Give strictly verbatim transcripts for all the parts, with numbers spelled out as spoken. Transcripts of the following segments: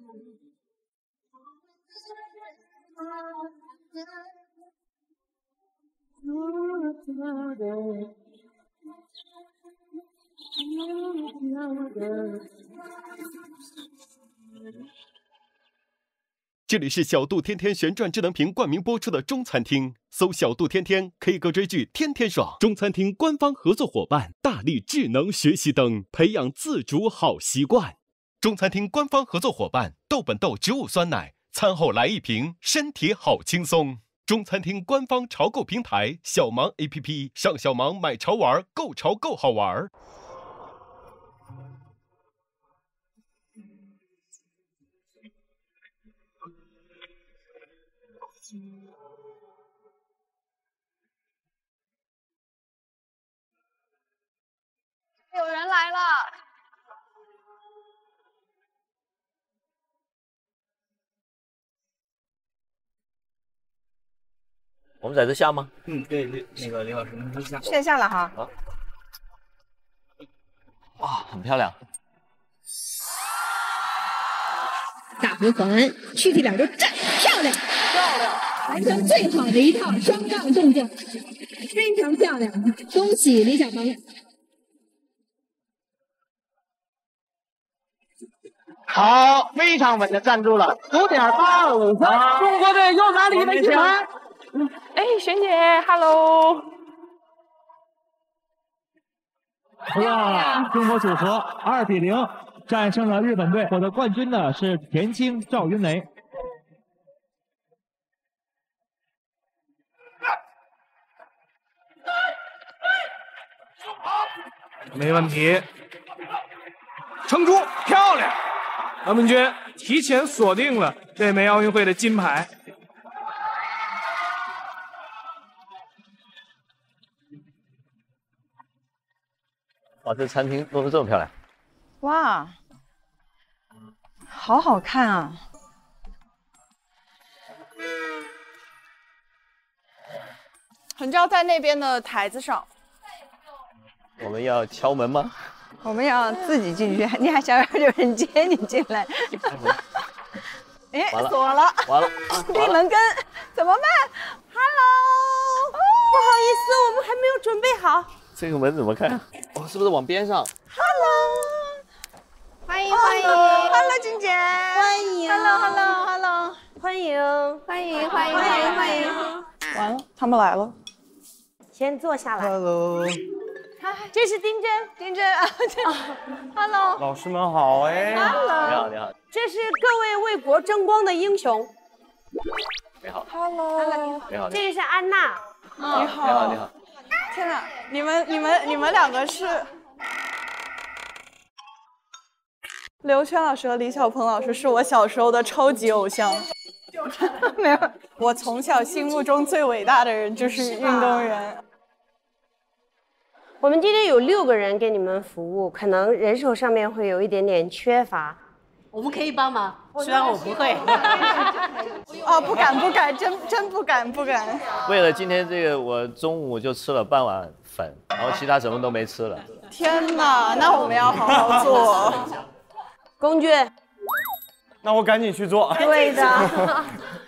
这里是小度天天旋转智能屏冠名播出的中餐厅，搜小度天天 K 歌追剧天天爽。中餐厅官方合作伙伴大力智能学习灯，培养自主好习惯。中餐厅官方合作伙伴豆本豆植物酸奶，餐后来一瓶，身体好轻松。中餐厅官方潮购平台小芒 A P P， 上小芒买潮玩，购潮购好玩。 有人来了。 我们在这下吗？ 嗯，对，那个李老师，您下。 先下了哈。 好。哇，很漂亮。 大回环，躯体两周站漂亮， 漂亮， 完成最好的一套双杠动作，非常漂亮，恭喜李小鹏。 好，非常稳的站住了，九点八二五分，中国队又拿了一枚金牌。 哎，璇姐 ，Hello。 哇，中国组合二比零战胜了日本队，获得冠军的是田青赵云雷。 没问题，撑住，漂亮！何明君提前锁定了这枚奥运会的金牌。 哇，这餐厅弄得这么漂亮！ 哇，好好看啊！很照在那边的台子上。 我们要敲门吗？ 我们要自己进去，你还想让有人接你进来？哎，锁了， 完了， 闭门羹，怎么办 ？Hello， 不好意思，我们还没有准备好。 这个门怎么开？哦，是不是往边上 ？Hello， 欢迎欢迎 ，Hello， 金姐， 欢迎 ，Hello，Hello，Hello， 欢迎欢迎欢迎欢迎欢迎。 完了，他们来了， 先坐下来。 Hello。 这是丁真， 丁真啊 ，Hello， 老师们好哎 ，Hello， 你好你好， 这是各位为国争光的英雄。 你好 ，Hello， 你好， 这个是安娜， 你好， 你好你好， 天哪，你们你们你们两个是刘轩老师和李小鹏老师，是我小时候的超级偶像。没有，我从小心目中最伟大的人就是运动员。 我们今天有六个人给你们服务，可能人手上面会有一点点缺乏。 我们可以帮忙，虽然我不会。 哦，不敢不敢，真真不敢不敢。 为了今天这个，我中午就吃了半碗粉，然后其他什么都没吃了。 天哪，那我们要好好做。 龚俊， 那我赶紧去做。 对的。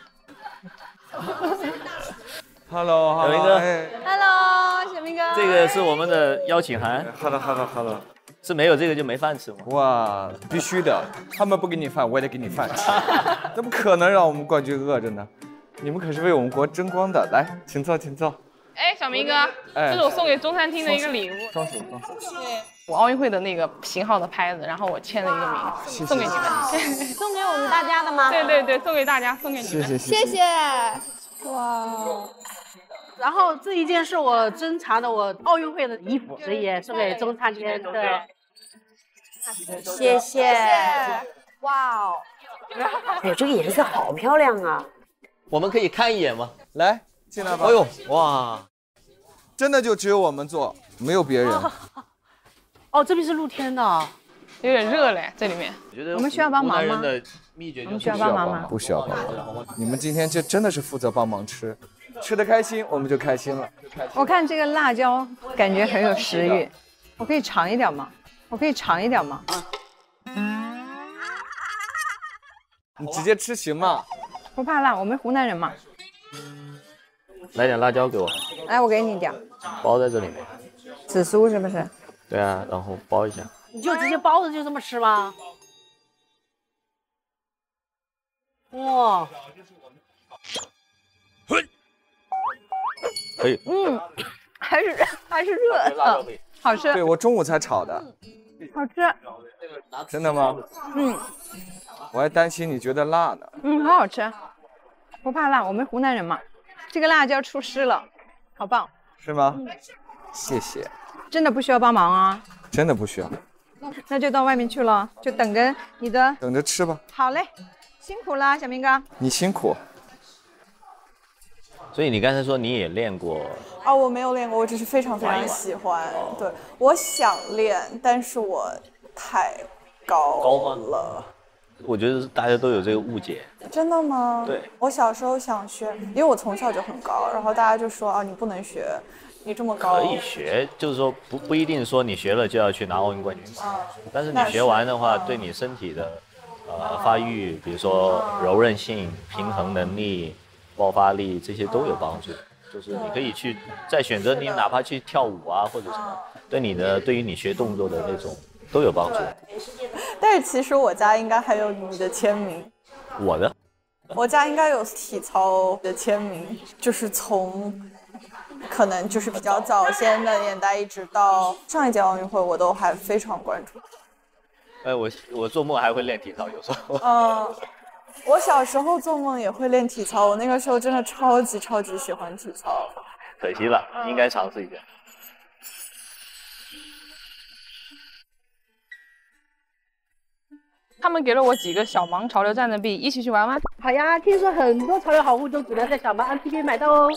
Hello， 小明哥 ，Hello， 小明哥， 这个是我们的邀请函。 Hello，Hello，Hello， 是没有这个就没饭吃吗？ 哇，必须的，他们不给你饭，我也得给你饭吃，怎么可能让我们冠军饿着呢？你们可是为我们国争光的，来，请坐，请坐。 哎，小明哥，这是我送给中餐厅的一个礼物， 双手，双手。 对，我奥运会的那个型号的拍子，然后我签了一个名，送给你们。 送给我们大家的吗？ 对对对，送给大家，送给你们。 谢谢谢谢。哇。 然后这一件是我珍藏的我奥运会的衣服，所以也送给中餐厅。对， 谢谢。哇哦，哎呦，这个颜色好漂亮啊！ 我们可以看一眼吗？ 来，进来吧。 哎呦，哇， 真的就只有我们做，没有别人。 哦，这边是露天的， 有点热嘞，这里面。 我觉得我们需要帮忙吗？ 的秘诀就是需要帮忙吗？ 不需要帮忙。你们今天就真的是负责帮忙吃。 吃得开心，我们就开心了。 我看这个辣椒感觉很有食欲，我可以尝一点吗？我可以尝一点吗？ 你直接吃行吗？ 不怕辣，我们湖南人嘛。 来点辣椒给我， 来，我给你点。 包在这里面。 紫苏是不是？ 对啊，然后包一下。 你就直接包着就这么吃吗？哇， 可以。 嗯，还是还是热的，好吃。 对，我中午才炒的。 好吃。 真的吗？ 嗯。 我还担心你觉得辣呢。 嗯，好好吃，不怕辣，我们湖南人嘛。这个辣椒出师了，好棒。 是吗？谢谢。 真的不需要帮忙啊。 真的不需要。 那就到外面去了，就等着你的。 等着吃吧。 好嘞，辛苦啦，小明哥。 你辛苦。 所以你刚才说你也练过？ 啊，我没有练过，我只是非常非常喜欢。对，我想练，但是我太高了。 我觉得大家都有这个误解。 真的吗？ 对， 我小时候想学，因为我从小就很高，然后大家就说啊，你不能学，你这么高。 可以学，就是说不不一定说你学了就要去拿奥运冠军。 啊， 但是你学完的话，对你身体的呃发育，比如说柔韧性、平衡能力、爆发力这些都有帮助。就是你可以去再选择你哪怕去跳舞啊或者什么，对你的对于你学动作的那种都有帮助。 但是其实我家应该还有你的签名。 我的？ 我家应该有体操的签名，就是从可能就是比较早先的年代，一直到上一届奥运会，我都还非常关注。 哎，我我做梦还会练体操，有时候。 嗯，我小时候做梦也会练体操，我那个时候真的超级超级喜欢体操。 可惜了，应该尝试一下。 他们给了我几个小芒潮流站的币，一起去玩玩。 好呀，听说很多潮流好物都只能在小芒 M P P 买到哦。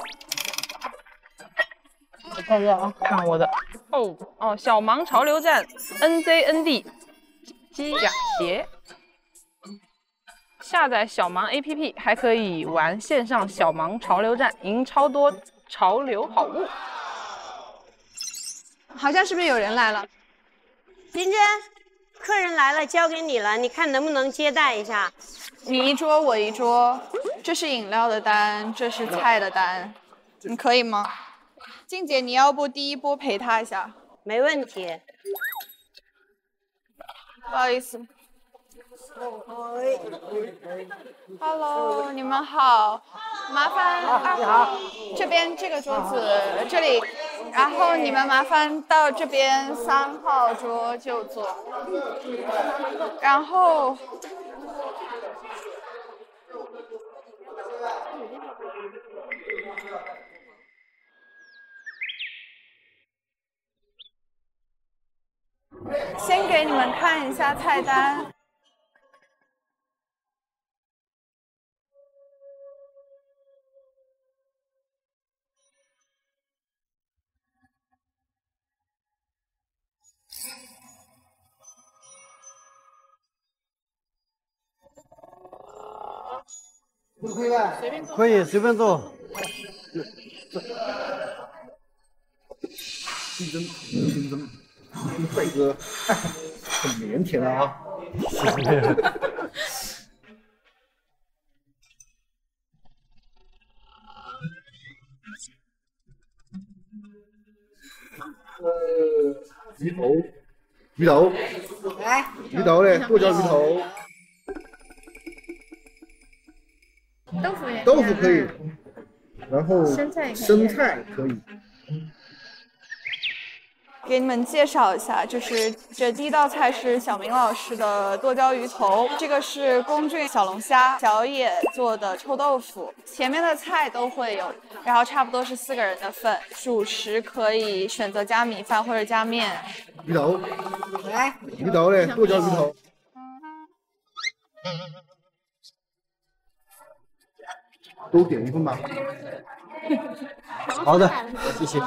我看一下啊， 看我的。哦哦，小芒潮流站 N Z N D 机甲鞋。下载小芒 A P P 还可以玩线上小芒潮流站，赢超多潮流好物。 好像是不是有人来了？ 金珍。客人来了，交给你了，你看能不能接待一下？ 你一桌我一桌，这是饮料的单，这是菜的单，你可以吗？静姐，你要不第一波陪他一下？ 没问题。 不好意思。Hello， 你们好，麻烦二号这边这个桌子这里，然后你们麻烦到这边三号桌就坐，然后先给你们看一下菜单。 可以随便坐。竞争，竞争，帅哥，很腼腆了啊。呃，鱼头，鱼头，来，鱼头嘞，剁椒鱼头。 豆腐也豆腐可以，然后生菜生菜可以。 给你们介绍一下，就是这第一道菜是小明老师的剁椒鱼头，这个是龚俊小龙虾，小野做的臭豆腐，前面的菜都会有，然后差不多是四个人的份，主食可以选择加米饭或者加面。 鱼头，来，鱼头嘞，剁椒鱼头。都点一份吧。好的，谢谢。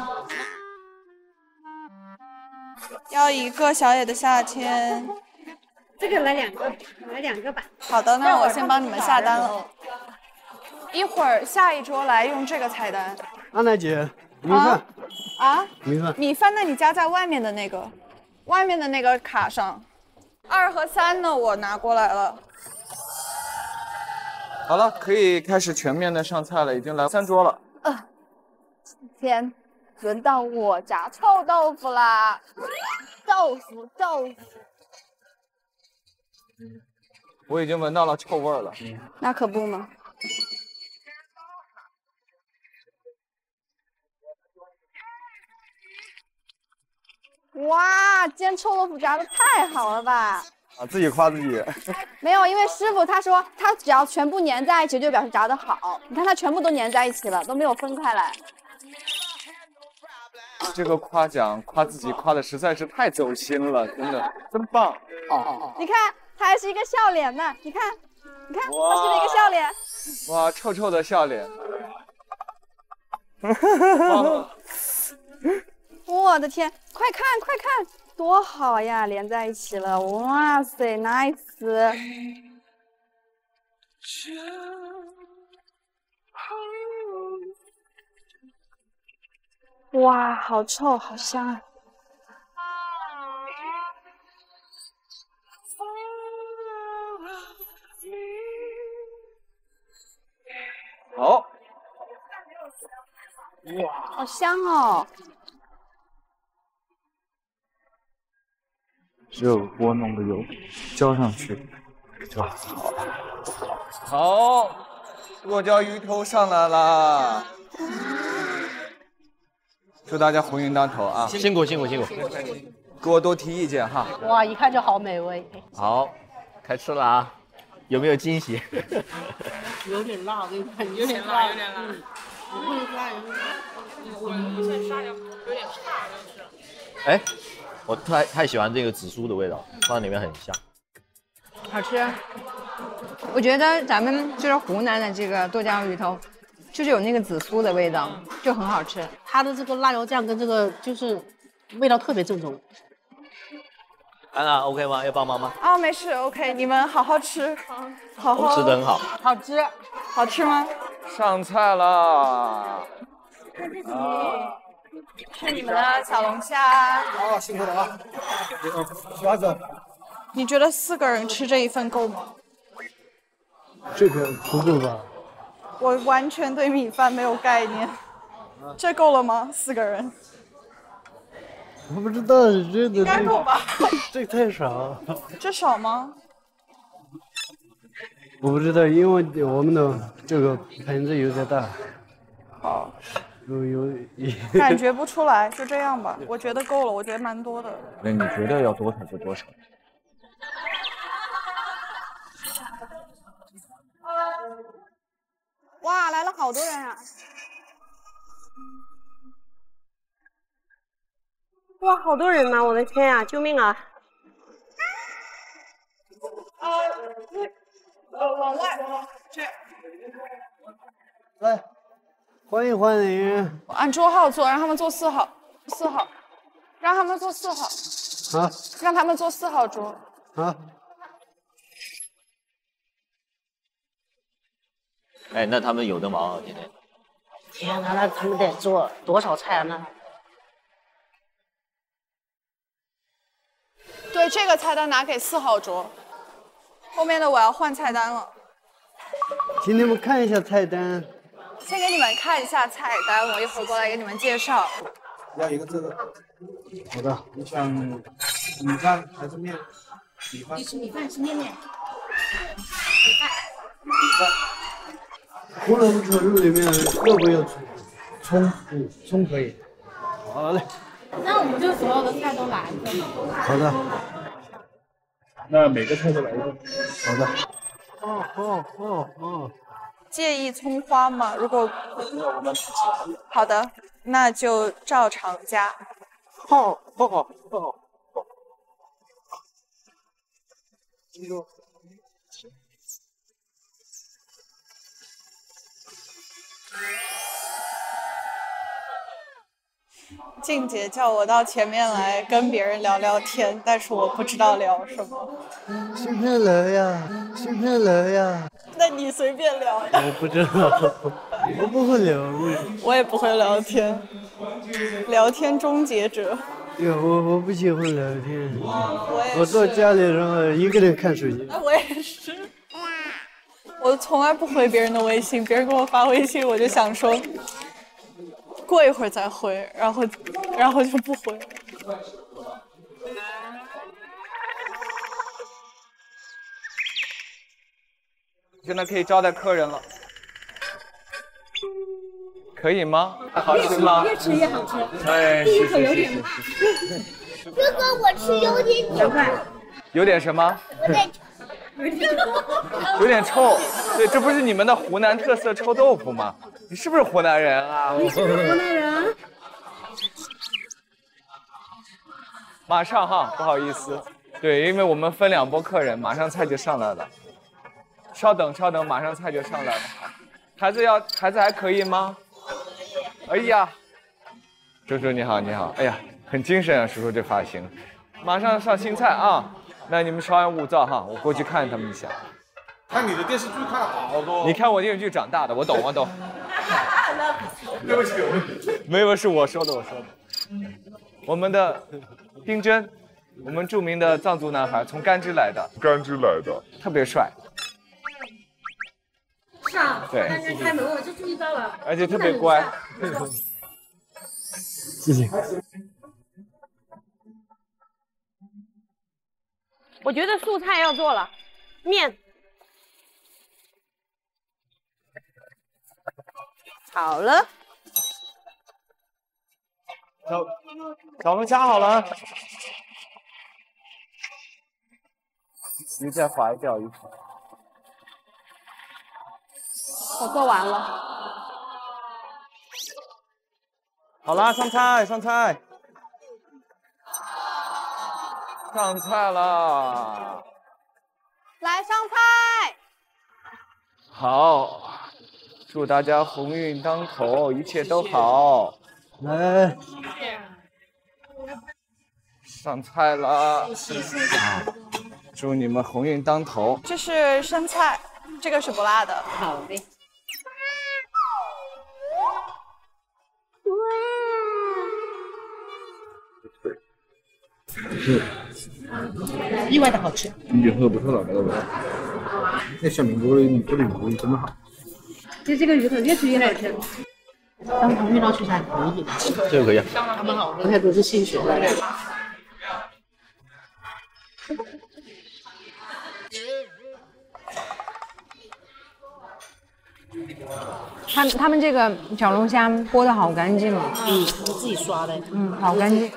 要一个小野的夏天。 这个来两个，来两个吧。 好的，那我先帮你们下单了。一会儿下一桌来用这个菜单。 安娜姐，米饭。 啊？ 米饭。 米饭，那你加在外面的那个，外面的那个卡上。二和三呢，我拿过来了。 好了，可以开始全面的上菜了，已经来三桌了。 呃，今天轮到我炸臭豆腐啦！豆腐，豆腐。 我已经闻到了臭味了。 那可不嘛。哇，今天臭豆腐炸的太好了吧！ 啊，自己夸自己。 没有，因为师傅他说他只要全部粘在一起，就表示炸的好。你看他全部都粘在一起了，都没有分开来。 这个夸奖夸自己夸的实在是太走心了，真的真棒。 哦哦哦！你看，他还是一个笑脸呢。你看，你看，他是一个笑脸。 哇，臭臭的笑脸。 我的天，快看快看，多好呀，连在一起了，哇塞 ，nice！ 哇，好臭，好香啊！ 好， 哇，好香哦！ 热锅弄的油浇上去就好了。好，剁椒鱼头上来啦！祝大家鸿运当头啊！ 辛苦辛苦辛苦， 给我多提意见哈。 哇，一看就好美味。 好，开吃了啊！有没有惊喜？ 有点辣，我跟你看，有点辣，有点辣。不会辣，有点辣。 我现在杀掉有点差，就是。 哎，我太太喜欢这个紫苏的味道，放在里面很香。 好吃。我觉得咱们就是湖南的这个剁椒鱼头，就是有那个紫苏的味道，就很好吃。 它的这个辣椒酱跟这个就是味道特别正宗。 安娜 OK 吗？要帮忙吗？ 啊，没事 ，OK， 你们好好吃，好好吃的很好， 好吃， 好吃吗？ 上菜啦！ 是你们的小龙虾。 好，辛苦了啊！鸭子， 你觉得四个人吃这一份够吗？ 这个不够吧？ 我完全对米饭没有概念，这够了吗？四个人？ 我不知道，这应该够吧？ 这太少。 这少吗？ 我不知道，因为我们的这个盆子有点大。 好。 有有。 感觉不出来，就这样吧。我觉得够了，我觉得蛮多的。 那你觉得要多少就多少。 哇，来了好多人啊！ 哇，好多人吗？我的天啊，救命啊！ 呃，往外，这样。 来，欢迎欢迎。 按桌号坐，让他们坐四号，四号，让他们坐四号。 好。 让他们坐四号桌。 好。 哎，那他们有的忙啊，今天。 天哪，那他们得做多少菜啊？那。 对，这个菜单拿给四号桌，后面的我要换菜单了。 请你们看一下菜单。 先给你们看一下菜单，我一会儿过来给你们介绍。 要一个这个。好的，你想米饭还是面？米饭。 你是米饭是面面？米饭。米饭。胡萝卜炒肉里面要不要葱？葱，嗯，葱可以。好嘞。 那我们就所有的菜都来一个。 好的。 那每个菜都来一个。 好的。哦哦哦哦。 介意葱花吗？如果好的，那就照常加。 好，好好好好。记住。 静姐叫我到前面来跟别人聊聊天，但是我不知道聊什么。 随便聊呀，随便聊呀。 那你随便聊呀。 我不知道，我不会聊。 我也不会聊天，聊天终结者。 对，我我不喜欢聊天。 我也是。 我到家里然后一个人看手机。 哎，我也是。 我从来不回别人的微信，别人给我发微信，我就想说，过一会儿再回，然后，然后就不回。 现在可以招待客人了，可以吗？好吃吗？ 越吃越好吃。 哎， 第一口是有点麻。哥哥，我吃有点久。 有点什么？ 有点。 有点臭。对，这不是你们的湖南特色臭豆腐吗？你是不是湖南人啊？ 你是不是湖南人？ 马上哈，不好意思，对，因为我们分两波客人，马上菜就上来了。稍等，稍等，马上菜就上来了。孩子要，孩子还可以吗？哎呀，叔叔你好，你好，哎呀，很精神啊，叔叔这发型。马上上新菜啊，那你们稍安勿躁哈，我过去看他们一下。 看你的电视剧看了好多。 你看我电视剧长大的，我懂，我懂。 对不起，对不起。 没有，是我说的，我说的。我们的丁真，我们著名的藏族男孩，从甘孜来的。 甘孜来的。 特别帅。 是啊。 对。 刚刚开门我就注意到了。 而且特别乖。 谢谢。 我觉得素菜要做了，面。好了。 小小龙虾好了。鱼再划掉一口。 我做完了。 好啦，上菜，上菜。上菜了， 来上菜。 好，祝大家鸿运当头，一切都好。 来， 上菜了，祝你们鸿运当头。 这是生菜，这个是不辣的。 好的。 是。 意外的好吃。 你就喝不出来那个味道。那小明哥的做的鱼真的好。 就这个鱼头越吃越好吃。当堂遇到其实还可以。 这个可以啊。 他们好，刚才都是新学的。 他他们这个小龙虾剥的好干净哦。 嗯，我自己刷的。 嗯，好干净。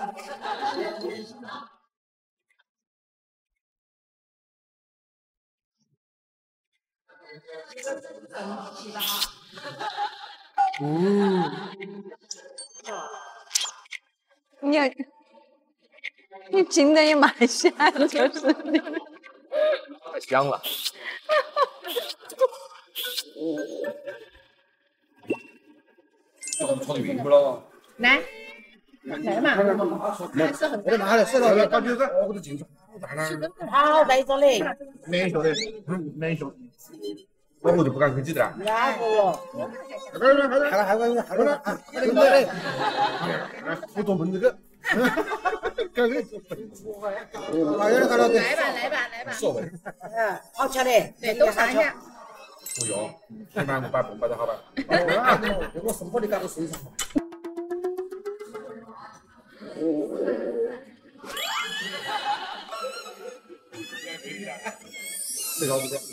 嗯， 你你筋的也蛮像，就是你。 太香了。 我炒匀不了。 来，来嘛。 来，我得拿来，吃了搞几个，我都进去。 好带着嘞。 没晓得，嗯，没晓得。那我就不敢客气的了。 哪个哟？ 还有还有还有还有还有呢，还有呢嘞。我做焖这个。搞个做焖。还有看到的。 来吧来吧来吧。 所谓。 嗯，好吃的，对，都尝一下。 不用，起码我把bom摆得好吧。我生活的搞到身上。这个不对。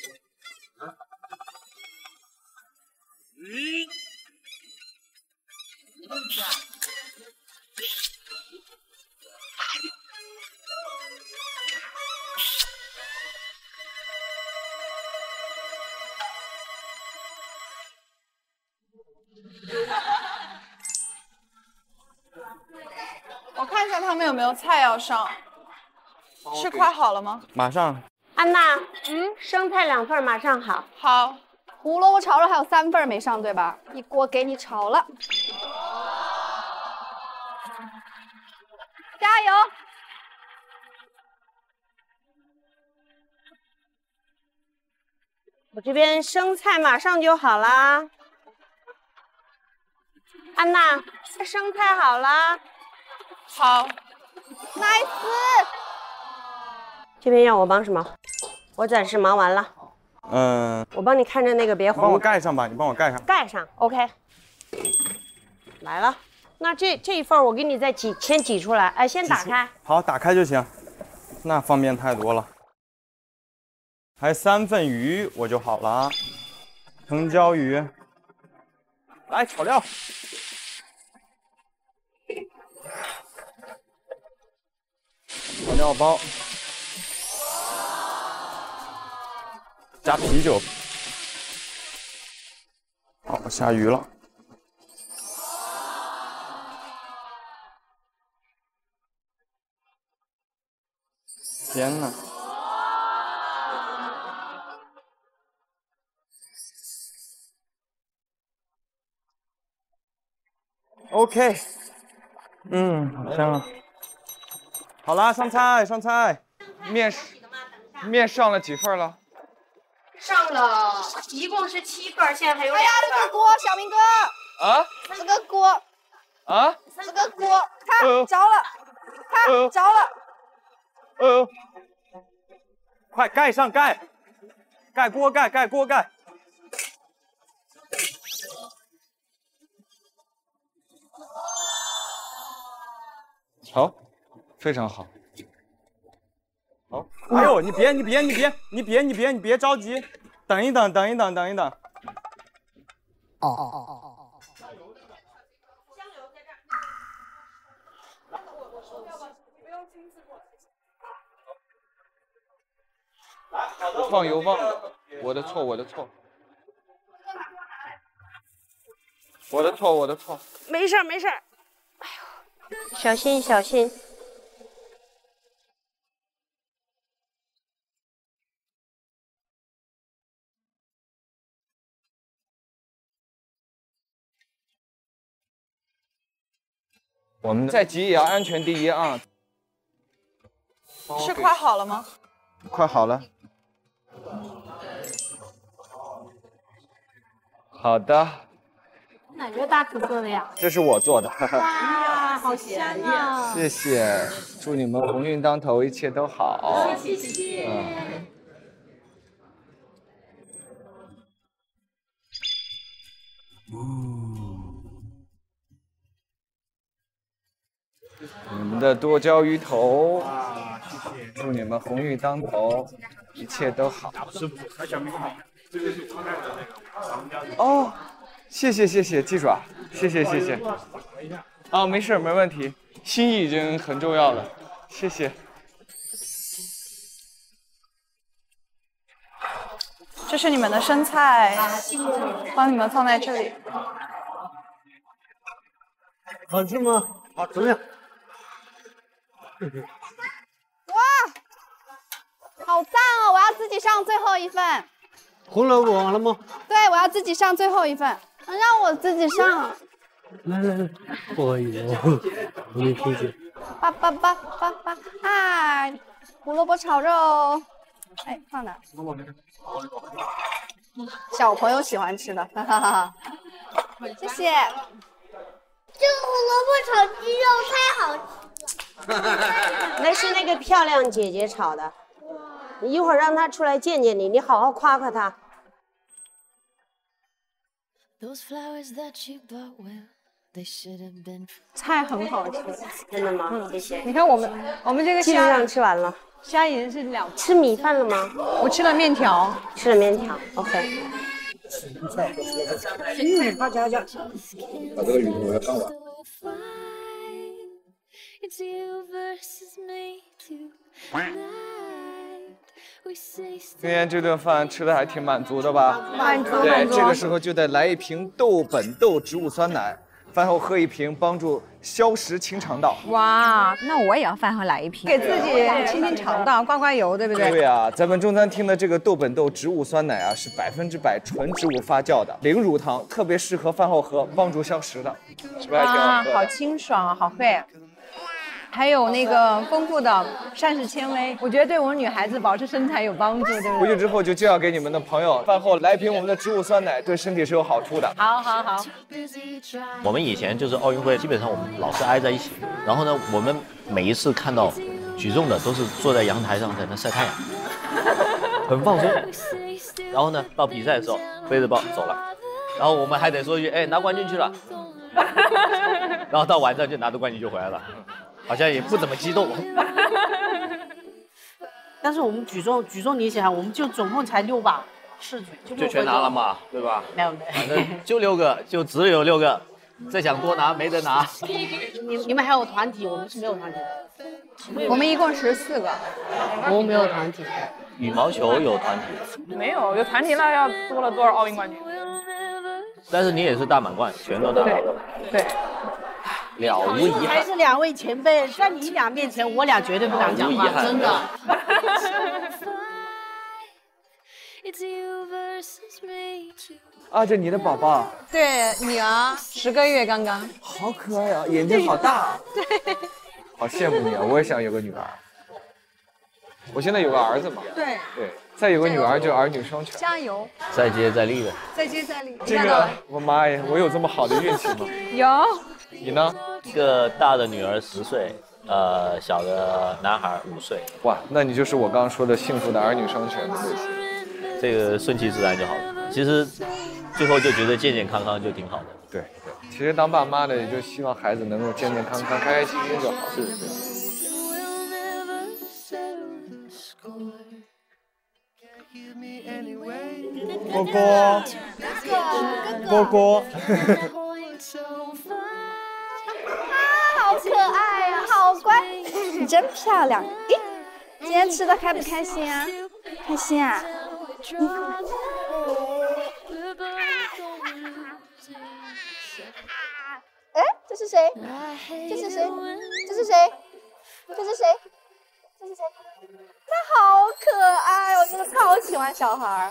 我看一下他们有没有菜要上，是快好了吗？ 马上。 安娜，嗯，生菜两份，马上好。 好。 胡萝卜炒肉还有三份没上，对吧？一锅给你炒了，加油！ 我这边生菜马上就好啦。安娜，生菜好啦。 好 ，nice。 这边要我帮什么？我暂时忙完了。 嗯， 我帮你看着那个别糊。 帮我盖上吧，你帮我盖上。 盖上 ，OK。来了，那这这一份我给你再挤，先挤出来。哎，先打开。 好，打开就行，那方便太多了。还有三份鱼我就好了，藤椒鱼。来炒料。调料包。 加啤酒，好，我下鱼了。天哪！OK， 嗯，好香啊！好啦，上菜，上菜。 面是面上了几份了？ 上了，一共是七份，现在还有两份。 哎呀，这个锅，小明哥。 啊？ 这个锅。 啊？ 这个锅，看着了，看着了。 呃，快盖上盖，盖锅盖盖锅盖。 好，非常好。 好，哎呦，你别，你别，你别，你别，你别，你别着急，等一等，等一等，等一等。 哦哦哦哦哦！ 我放油忘了，我的错，我的错，我的错，我的错。 没事儿，没事儿。哎呦，小心，小心。 我们再急也要安全第一啊！ 是快好了吗？ 快好了。好的。 哪个大厨做的呀？ 这是我做的。 哇，好香啊！ 谢谢，祝你们鸿运当头，一切都好。 谢谢。 嗯。 你们的剁椒鱼头，祝你们鸿运当头，一切都好。哦，谢谢谢谢鸡爪，谢谢谢谢。啊，没事没问题，心意已经很重要了，谢谢。 这是你们的生菜，帮你们放在这里。 好吃吗？好，怎么样？ 哇，好赞哦！我要自己上最后一份。 胡萝卜完了吗？ 对，我要自己上最后一份，让我自己上。 来来来，不好意思，我没听见。 叭叭叭叭叭啊！胡萝卜炒肉，哎，放哪？小朋友喜欢吃的，哈哈哈。谢谢。 这个胡萝卜炒鸡肉太好吃。 那是那个漂亮姐姐炒的，你一会儿让她出来见见你，你好好夸夸她。 菜很好吃， 真的吗？谢谢。 你看我们我们这个基本上吃完了， 虾仁是两。 吃米饭了吗？ 我吃了面条， 吃了面条。OK。 嗯，好嚼嚼。 把这个鱼头我要看完。 It's you versus me tonight. We say 今天这顿饭吃的还挺满足的吧？ 满足， 对， 满足。 这个时候就得来一瓶豆本豆植物酸奶，饭后喝一瓶，帮助消食清肠道。 哇，那我也要饭后来一瓶，给自己清清肠道，刮刮油，对不对？ 对啊，咱们中餐厅的这个豆本豆植物酸奶啊，是百分之百纯植物发酵的，零乳糖，特别适合饭后喝，帮助消食的，是不是还挺好喝的？ 好清爽啊，好喝呀！ 还有那个丰富的膳食纤维，我觉得对我们女孩子保持身材有帮助，对不对？ 回去之后就介绍给你们的朋友，饭后来一瓶我们的植物酸奶，对身体是有好处的。 好，好，好。 我们以前就是奥运会，基本上我们老是挨在一起，然后呢，我们每一次看到举重的都是坐在阳台上在那晒太阳，很放松。 然后呢，到比赛的时候背着包走了，然后我们还得说一句，哎，拿冠军去了。然后到晚上就拿着冠军就回来了，好像也不怎么激动。 但是我们举重举重你想，我们就总共才六把试举，就就全拿了嘛，对吧？ 没有没有， 反正就六个，就只有六个，再想多拿没得拿。 你你们还有团体，我们是没有团体的。 我们一共十四个， 我们没有团体。 羽毛球有团体， 没有有团体那要多了多少奥运冠军？ 但是你也是大满贯，全都拿到了。 对。 了无遗憾。 还是两位前辈，在你俩面前，我俩绝对不敢讲话，真的。 啊，这你的宝宝？ 对，女儿十个月刚刚。 好可爱啊，眼睛好大。对。好羡慕你啊，我也想有个女儿。我现在有个儿子嘛。 对。 对，再有个女儿就儿女双全。 加油！ 再接再厉的。 再接再厉。 这个，我妈呀，我有这么好的运气吗？ 有。 你呢？ 一个大的女儿十岁，呃，小的男孩五岁。 哇，那你就是我刚刚说的幸福的儿女双全的类型。 这个顺其自然就好了。其实最后就觉得健健康康就挺好的。 对对，其实当爸妈的也就希望孩子能够健健康康、开开心心就好。 是是。 波波，波波。 好可爱呀、啊，好乖，你真漂亮。咦，今天吃的开不开心啊？开心啊。哎，这是谁？这是谁？这是谁？这是谁？这是谁？他好可爱，我真的超喜欢小孩儿。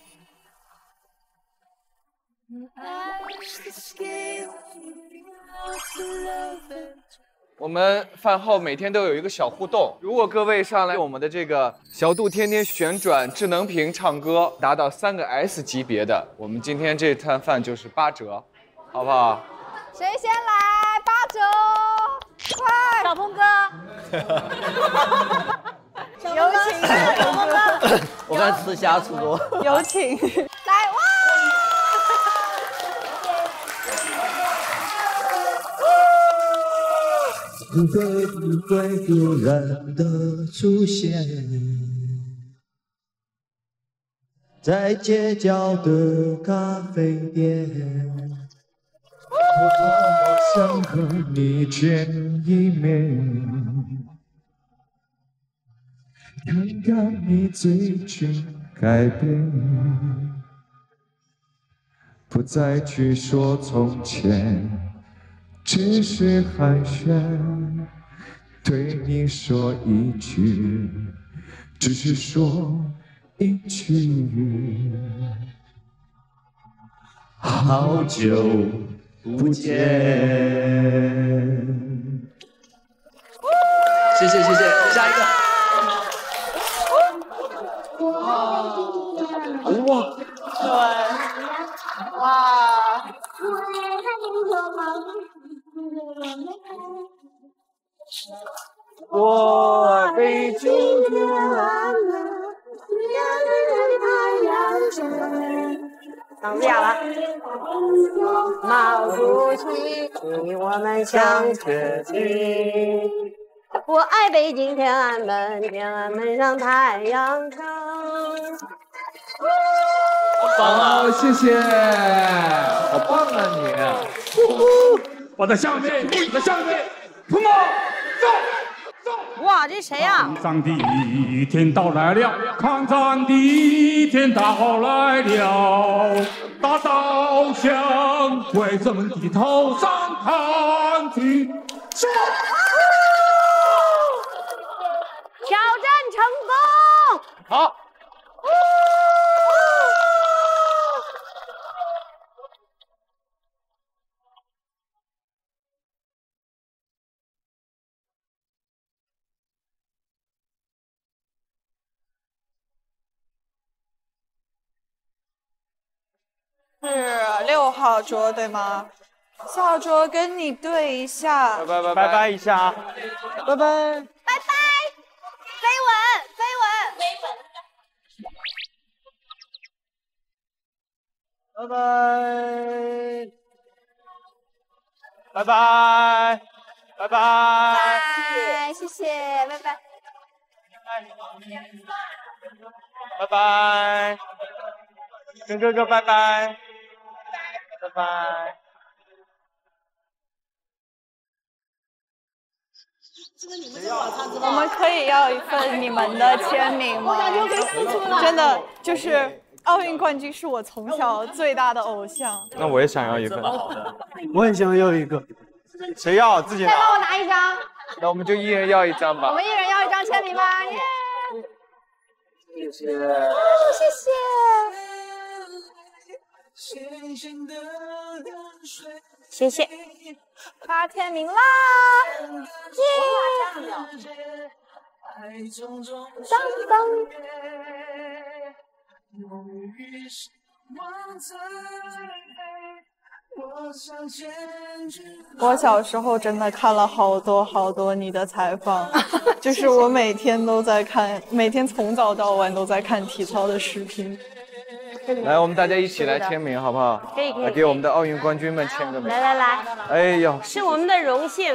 我们饭后每天都有一个小互动，如果各位上来我们的这个小度天天旋转智能屏唱歌，达到三个 S 级别的，我们今天这餐饭就是八折，好不好？ 谁先来？八折，快！ 小峰哥， 有请小峰哥。 我刚才吃虾吃多。 有请。来哇！ 会不会突然的出现在街角的咖啡店？我多么想和你见一面，看看你最近改变，不再去说从前，只是寒暄，对你说一句，只是说一句，好久不见。 谢谢谢谢，下一个。 哇！ 哇！ 我被今天当不了了，毛主席，你我们向前进。我爱北京天安门，天安门上太阳升。 好棒啊！谢谢，好棒啊你！ 我的下面，我的下面，冲啊！走！ 哇，这谁呀、啊？ 抗战的一天到来了，抗战的一天到来了，大刀向鬼子们的头上砍去。说， 挑战成功！ 好。 是六号桌对吗？四号桌跟你对一下， 拜拜拜拜拜一下，拜拜拜拜，飞吻飞吻飞吻。 拜拜，拜拜，拜拜， 拜，谢谢，拜拜， 拜拜，跟哥哥拜拜，拜拜。 我们可以要一份你们的签名吗？真的，就是奥运冠军是我从小最大的偶像。 那我也想要一份。 我很想要一个。 谁要？自己拿。 再帮我拿一张。 那我们就一人要一张吧。 我们一人要一张签名吧，耶！ 谢谢。 哦，谢谢。谢谢。发签名啦！耶！当当。 我小时候真的看了好多好多你的采访，就是我每天都在看，每天从早到晚都在看体操的视频。 来，我们大家一起来签名，好不好？ 可以可以。 来给我们的奥运冠军们签个名。 来来来。 哎呦， 是我们的荣幸。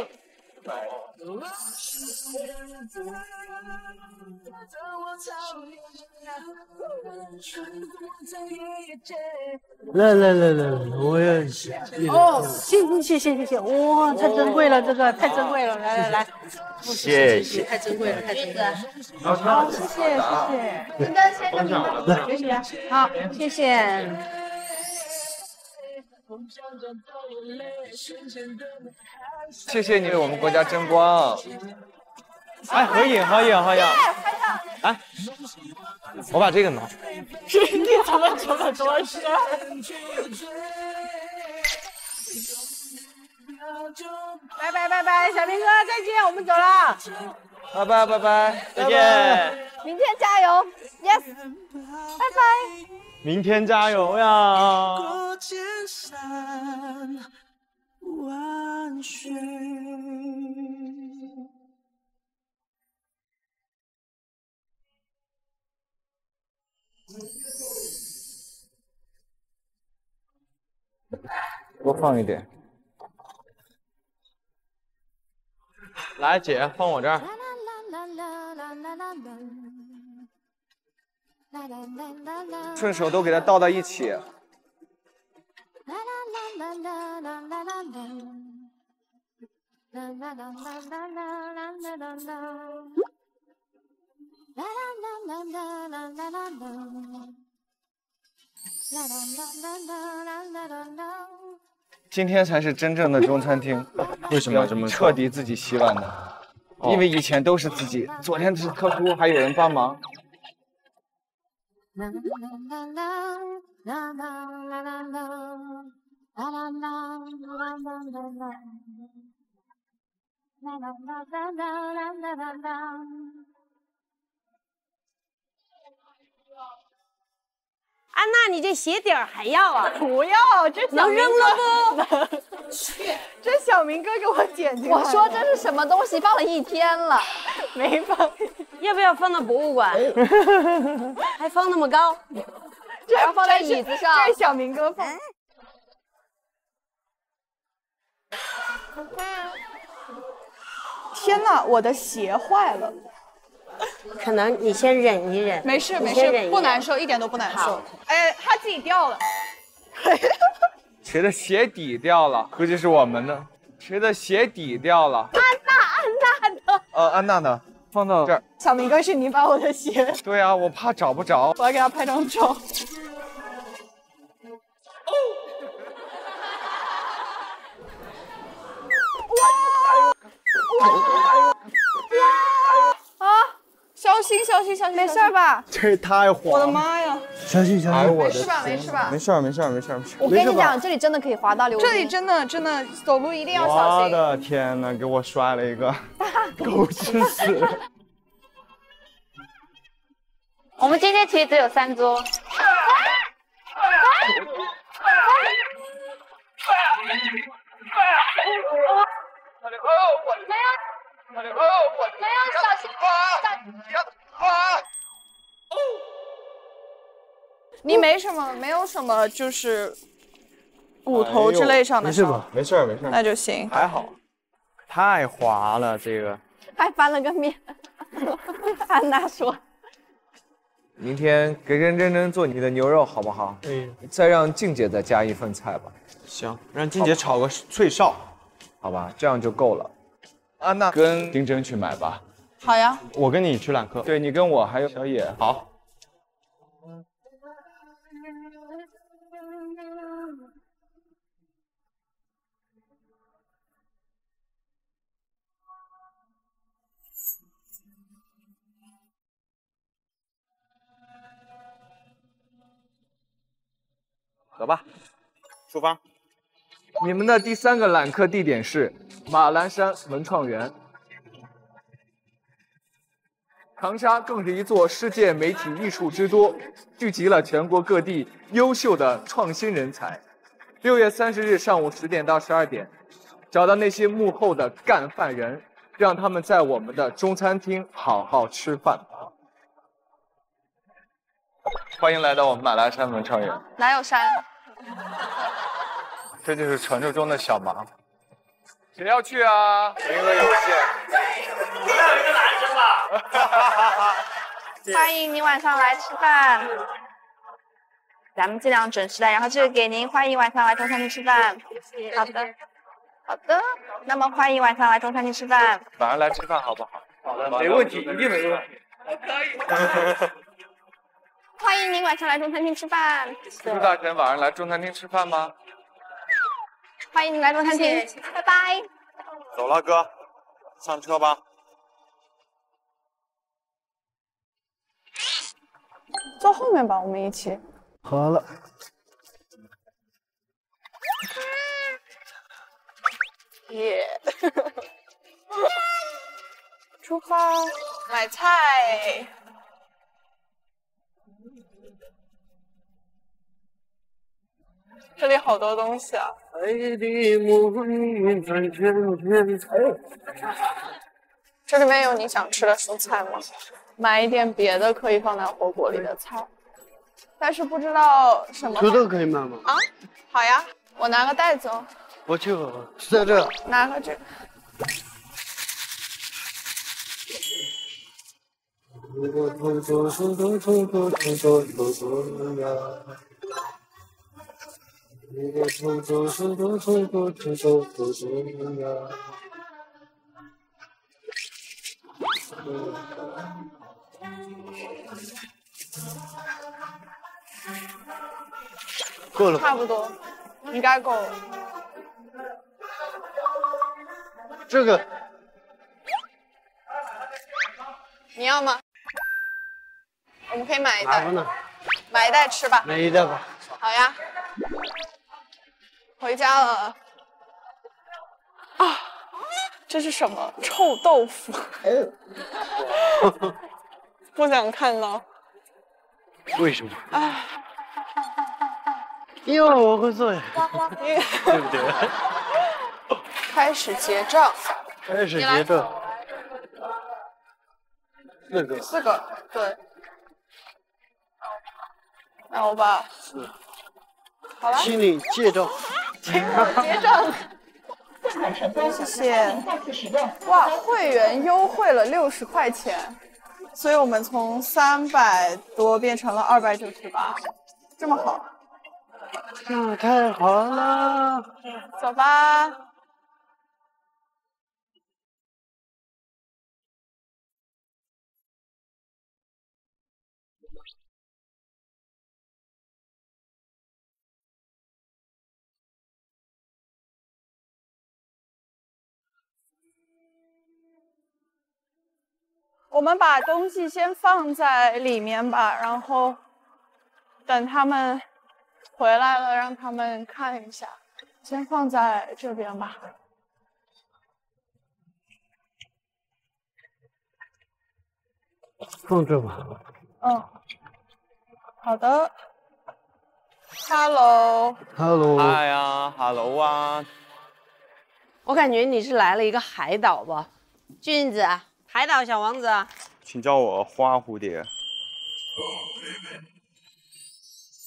来来来来来，我也很喜欢。 哦，谢谢谢谢谢谢，哇，太珍贵了，这个太珍贵了，来来来， 谢谢， 太珍贵了，太珍贵了。 好，谢谢谢谢。 您的签个名。 谢谢，好，谢谢。 谢谢你为我们国家争光。 哎，合影合影合影。哎，我把这个拿。 你怎么这么多事？ 拜拜拜拜，小明哥再见，我们走了。 拜拜拜拜， 再见。 明天加油 ，yes， 拜拜。 明天加油呀！ 多放一点。 来，姐，放我这儿。 顺手都给它倒到一起。今天才是真正的中餐厅， 为什么这么彻底自己洗碗的？ 哦、 因为以前都是自己，昨天是特殊，还有人帮忙。 安娜，你这鞋底儿还要啊？ 不要，这能扔了不？ 去，这小明哥给我捡进来。 我说这是什么东西，放了一天了， 没放。 要不要放到博物馆？还放那么高？ 这要放在椅子上。 这是小明哥放。天哪，我的鞋坏了。 可能你先忍一忍。 没事没事，不难受，一点都不难受。哎，它自己掉了。 谁的鞋底掉了？估计是我们的。谁的鞋底掉了？ 安娜，安娜的。 呃，安娜的，放到这儿。 小明哥，是你把我的鞋。 对啊，我怕找不着。 我要给他拍张照。啊！小心小心小心，没事吧？ 这也太晃了！ 我的妈呀！ 小心小心！ 没事吧？没事吧？ 没事没事没事没事。 我跟你讲，这里真的可以滑到溜冰。 这里真的真的走路一定要小心。 我的天哪，给我摔了一个，狗吃屎！ 我们今天其实只有三桌。 你没什么，没有什么就是骨头之类上的伤。 没事吧？没事没事。 那就行。 还好。太滑了，这个。 还翻了个面。安娜说。 明天认认真真做你的牛肉好不好？ 对。 再让静姐再加一份菜吧。 行，让静姐炒个脆哨， 好吧，这样就够了。 安娜跟丁真去买吧。 好呀。 我跟你去揽客。 对你跟我还有小野。 好。走吧，出发。 你们的第三个揽客地点是马栏山文创园。长沙更是一座世界媒体艺术之都，聚集了全国各地优秀的创新人才。六月三十日上午十点到十二点，找到那些幕后的干饭人，让他们在我们的中餐厅好好吃饭。欢迎来到我们马栏山文创园。 哪有山？ 这就是传说中的小芒。谁要去啊？名额有限。 不要有一个男生了。 欢迎您晚上来吃饭。咱们尽量准时来，然后这个给您。欢迎晚上来中餐厅吃饭。好的，好的。那么欢迎晚上来中餐厅吃饭。 晚上来吃饭好不好？ 好的，没问题，一定没问题。可以。 欢迎您晚上来中餐厅吃饭。 朱大神晚上来中餐厅吃饭吗？ 欢迎您来中餐厅，拜拜。 走了，哥，上车吧。 坐后面吧，我们一起。 好了。 耶！出发，买菜。这里好多东西啊！这里面有你想吃的蔬菜吗？买一点别的可以放在火锅里的菜，但是不知道什么。 土豆可以买吗？ 啊，好呀，我拿个袋子哦。 我去，在这。 拿个这个。 够了， 差不多，应该够了。 这个你要吗？我们可以买一袋。 哪个呢？ 买一袋吃吧。 买一袋吧。 好呀。回家了。啊，这是什么？臭豆腐。不想看到。 为什么？ 哎。 因为我会做呀。对不对？ 开始结账。 开始结账。四个。 四个，对。那我把。 是。 好了。 请你结账。 请我结账。谢谢。哇，会员优惠了六十块钱，所以我们从三百多变成了二百九十八，这么好。 那太好了。 走吧。我们把东西先放在里面吧，然后等他们回来了，让他们看一下。先放在这边吧。 放这吧。 嗯，好的。Hello。 Hello。 嗨呀 ，Hello 啊。 我感觉你是来了一个海岛吧，俊子。海岛小王子， 请叫我花蝴蝶。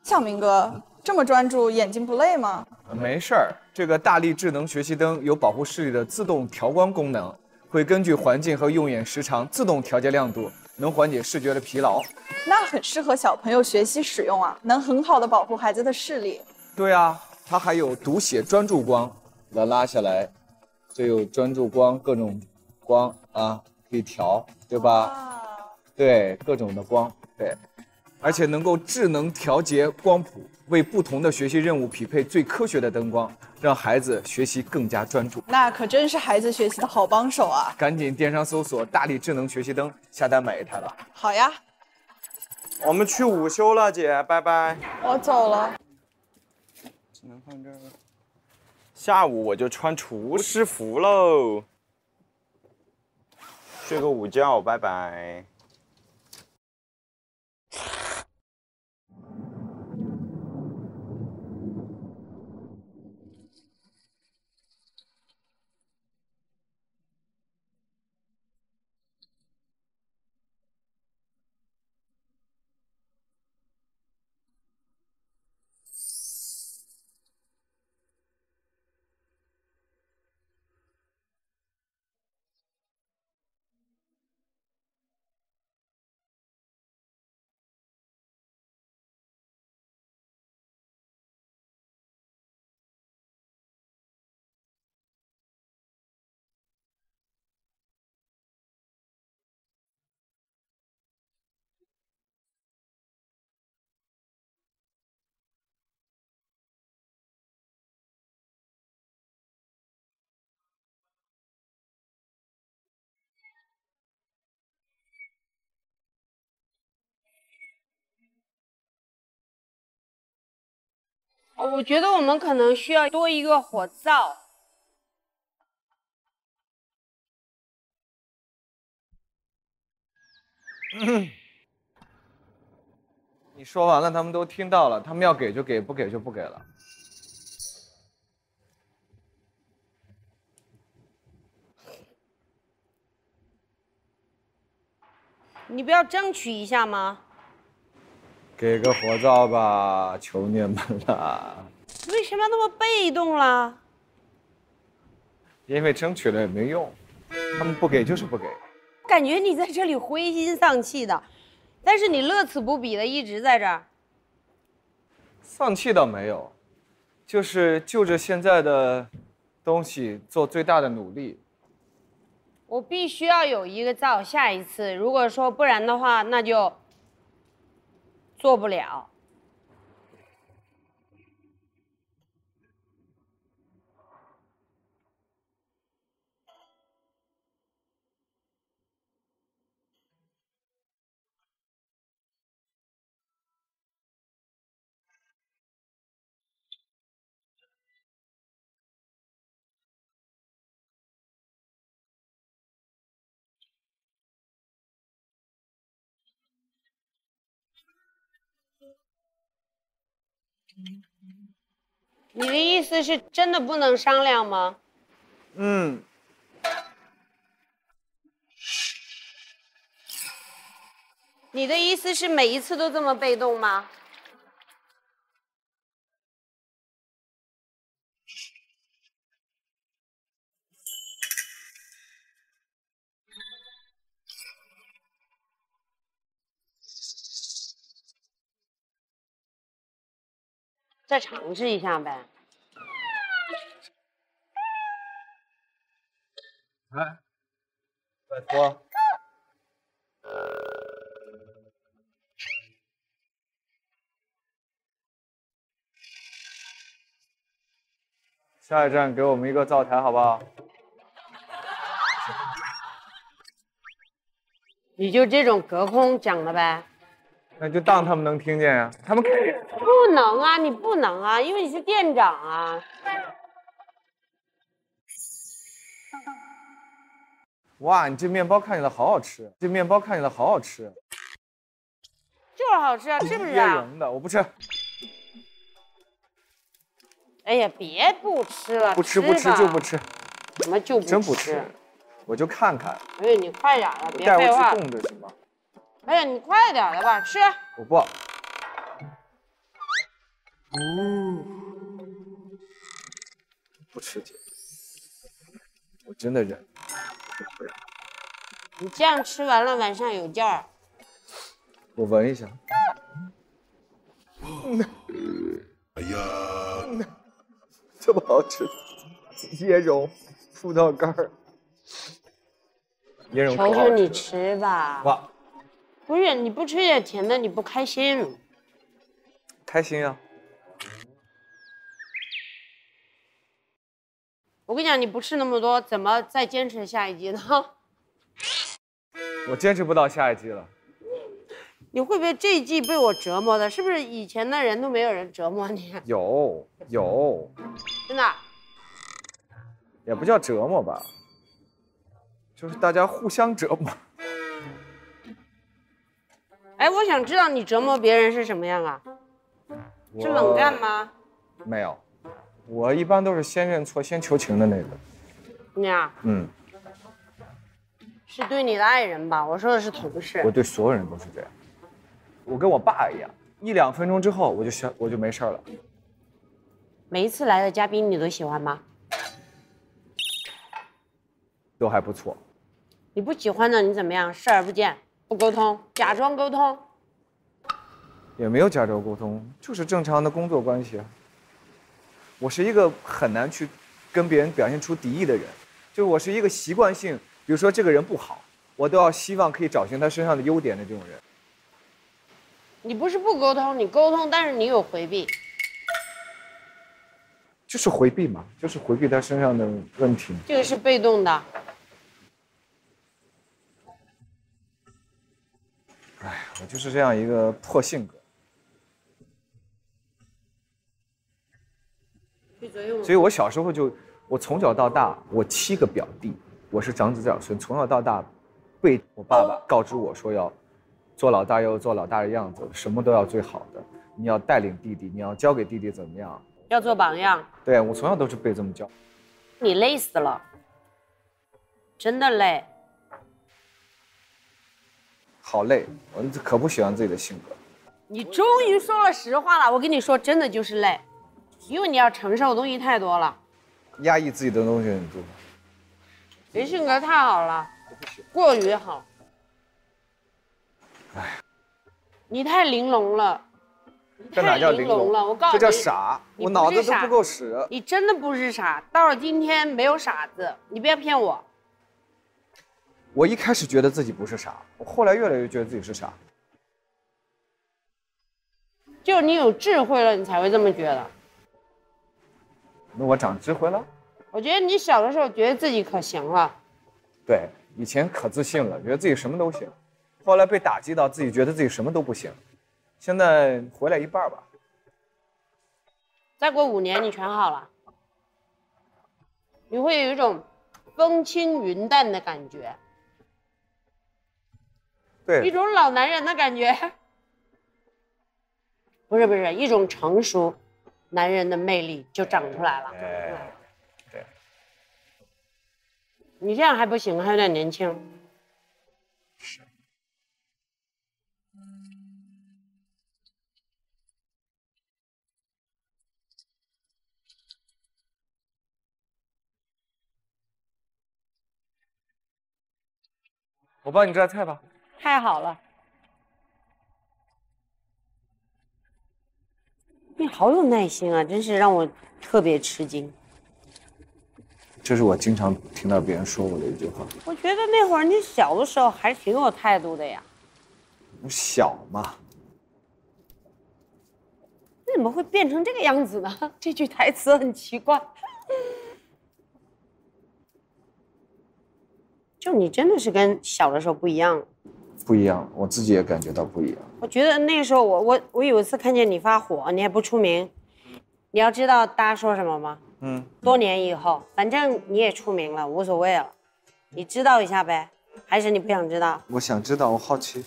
小明哥这么专注，眼睛不累吗？ 没事儿，这个大力智能学习灯有保护视力的自动调光功能，会根据环境和用眼时长自动调节亮度，能缓解视觉的疲劳。 那很适合小朋友学习使用啊，能很好的保护孩子的视力。 对啊，它还有读写专注光，来拉下来，这有专注光，各种光啊可以调，对吧？对，各种的光，对。而且能够智能调节光谱，为不同的学习任务匹配最科学的灯光，让孩子学习更加专注。 那可真是孩子学习的好帮手啊！ 赶紧电商搜索大力智能学习灯，下单买一台吧。 好呀， 我们去午休了，姐，拜拜。 我走了。 只能放这儿了。下午我就穿厨师服喽。睡个午觉，拜拜。 我觉得我们可能需要多一个火灶。 嗯，你说完了，他们都听到了，他们要给就给，不给就不给了。 你不要争取一下吗？ 给个火灶吧，求你们了。 为什么那么被动啦？ 因为争取了也没用，他们不给就是不给。 感觉你在这里灰心丧气的，但是你乐此不疲的一直在这儿。 丧气倒没有，就是就着现在的东西做最大的努力。 我必须要有一个灶，下一次如果说不然的话，那就做不了。你的意思是真的不能商量吗？ 嗯。 你的意思是每一次都这么被动吗？再尝试一下呗。 哎，拜托。下一站给我们一个灶台，好不好？ 你就这种隔空讲的呗？ 那就当他们能听见呀，他们肯定不能啊，你不能啊，因为你是店长啊。 哇，你这面包看起来好好吃，这面包看起来好好吃， 就是好吃啊，是不是噎啊？ 人的，我不吃。 哎呀，别不吃了， 不吃不吃就不吃。 什么就不吃？ 真不吃，我就看看。 哎呀，你快点的，别带我废话。 去供着行吗？ 哎呀，你快点的吧，吃。 我不。 哦，不吃姐，我真的忍。 你这样吃完了晚上有劲儿。 我闻一下。 哎呀， 这么好吃，椰蓉、葡萄干儿，椰蓉。 求求你吃吧。 哇， 不是你不吃点甜的，你不开心。 开心啊！ 我跟你讲，你不吃那么多，怎么再坚持下一集呢？ 我坚持不到下一季了。 你会不会这一季被我折磨的？是不是以前的人都没有人折磨你？ 有有， 真的？ 也不叫折磨吧，就是大家互相折磨。 哎，我想知道你折磨别人是什么样啊？是冷战吗？ 没有，我一般都是先认错、先求情的那个。 你啊？ 嗯。 是对你的爱人吧？我说的是同事。 我对所有人都是这样。我跟我爸一样，一两分钟之后我就想我就没事了。 每一次来的嘉宾你都喜欢吗？ 都还不错。 你不喜欢的你怎么样？视而不见，不沟通，假装沟通。 也没有假装沟通，就是正常的工作关系啊。我是一个很难去跟别人表现出敌意的人，就是我是一个习惯性，比如说这个人不好，我都要希望可以找寻他身上的优点的这种人。 你不是不沟通，你沟通，但是你有回避， 就是回避嘛，就是回避他身上的问题。 这个是被动的。 哎，我就是这样一个破性格。所以我小时候就，我从小到大，我七个表弟，我是长子长孙，从小到大，被我爸爸告知我说要。做老大要做老大的样子，什么都要最好的。你要带领弟弟，你要教给弟弟怎么样？ 要做榜样。 对，我从小都是被这么教。 你累死了，真的累。 好累，我可不喜欢自己的性格。 你终于说了实话了，我跟你说，真的就是累，因为你要承受的东西太多了。 压抑自己的东西很多。 你性格太好了，过于好。 哎， 你太玲珑了， 这哪叫玲珑了？我告诉你， 这叫傻，我脑子都不够使。 你真的不是傻，到了今天没有傻子，你不要骗我。 我一开始觉得自己不是傻，我后来越来越觉得自己是傻。 就你有智慧了，你才会这么觉得。 那我长智慧了？ 我觉得你小的时候觉得自己可行了。 对，以前可自信了，觉得自己什么都行。后来被打击到，自己觉得自己什么都不行，现在回来一半吧。 再过五年你全好了，你会有一种风轻云淡的感觉， 对， 一种老男人的感觉，不是不是，一种成熟男人的魅力就长出来了。 哎，对， 你这样还不行，还有点年轻。 是。我帮你摘菜吧。 太好了，你好有耐心啊，真是让我特别吃惊。 这是我经常听到别人说我的一句话。 我觉得那会儿你小的时候还挺有态度的呀。 小嘛。 你怎么会变成这个样子呢？这句台词很奇怪。就你真的是跟小的时候不一样。 不一样，我自己也感觉到不一样。 我觉得那个时候我我我有一次看见你发火，你还不出名。你要知道大家说什么吗？ 嗯。 多年以后，反正你也出名了，无所谓了，你知道一下呗？还是你不想知道？ 我想知道，我好奇。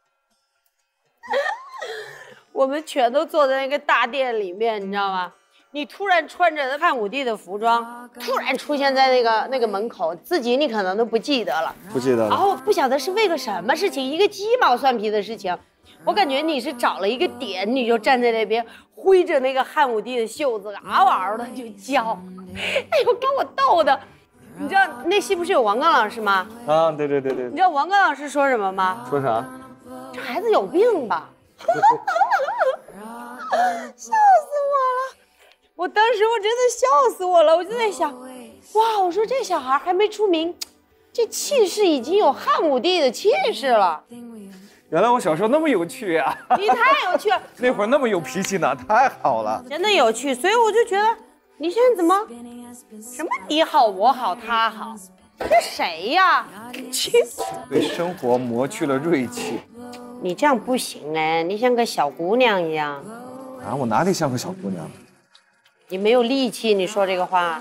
我们全都坐在那个大殿里面，你知道吗？ 你突然穿着汉武帝的服装，突然出现在那个那个门口，自己你可能都不记得了， 不记得了。 然后不晓得是为个什么事情，一个鸡毛蒜皮的事情。我感觉你是找了一个点，你就站在那边挥着那个汉武帝的袖子，嗷嗷的就叫，哎呦，给我逗的。你知道那戏不是有王刚老师吗？ 啊，对对对对。 你知道王刚老师说什么吗？ 说啥？ 这孩子有病吧？笑死我了！我当时我真的笑死我了，我就在想，哇，我说这小孩还没出名，这气势已经有汉武帝的气势了。 原来我小时候那么有趣呀、 啊！你太有趣了， 那会儿那么有脾气呢，太好了， 真的有趣。所以我就觉得，你现在怎么什么你好我好他好，这谁呀？气被生活磨去了锐气。 你这样不行哎，你像个小姑娘一样。 啊，我哪里像个小姑娘？ 你没有力气，你说这个话。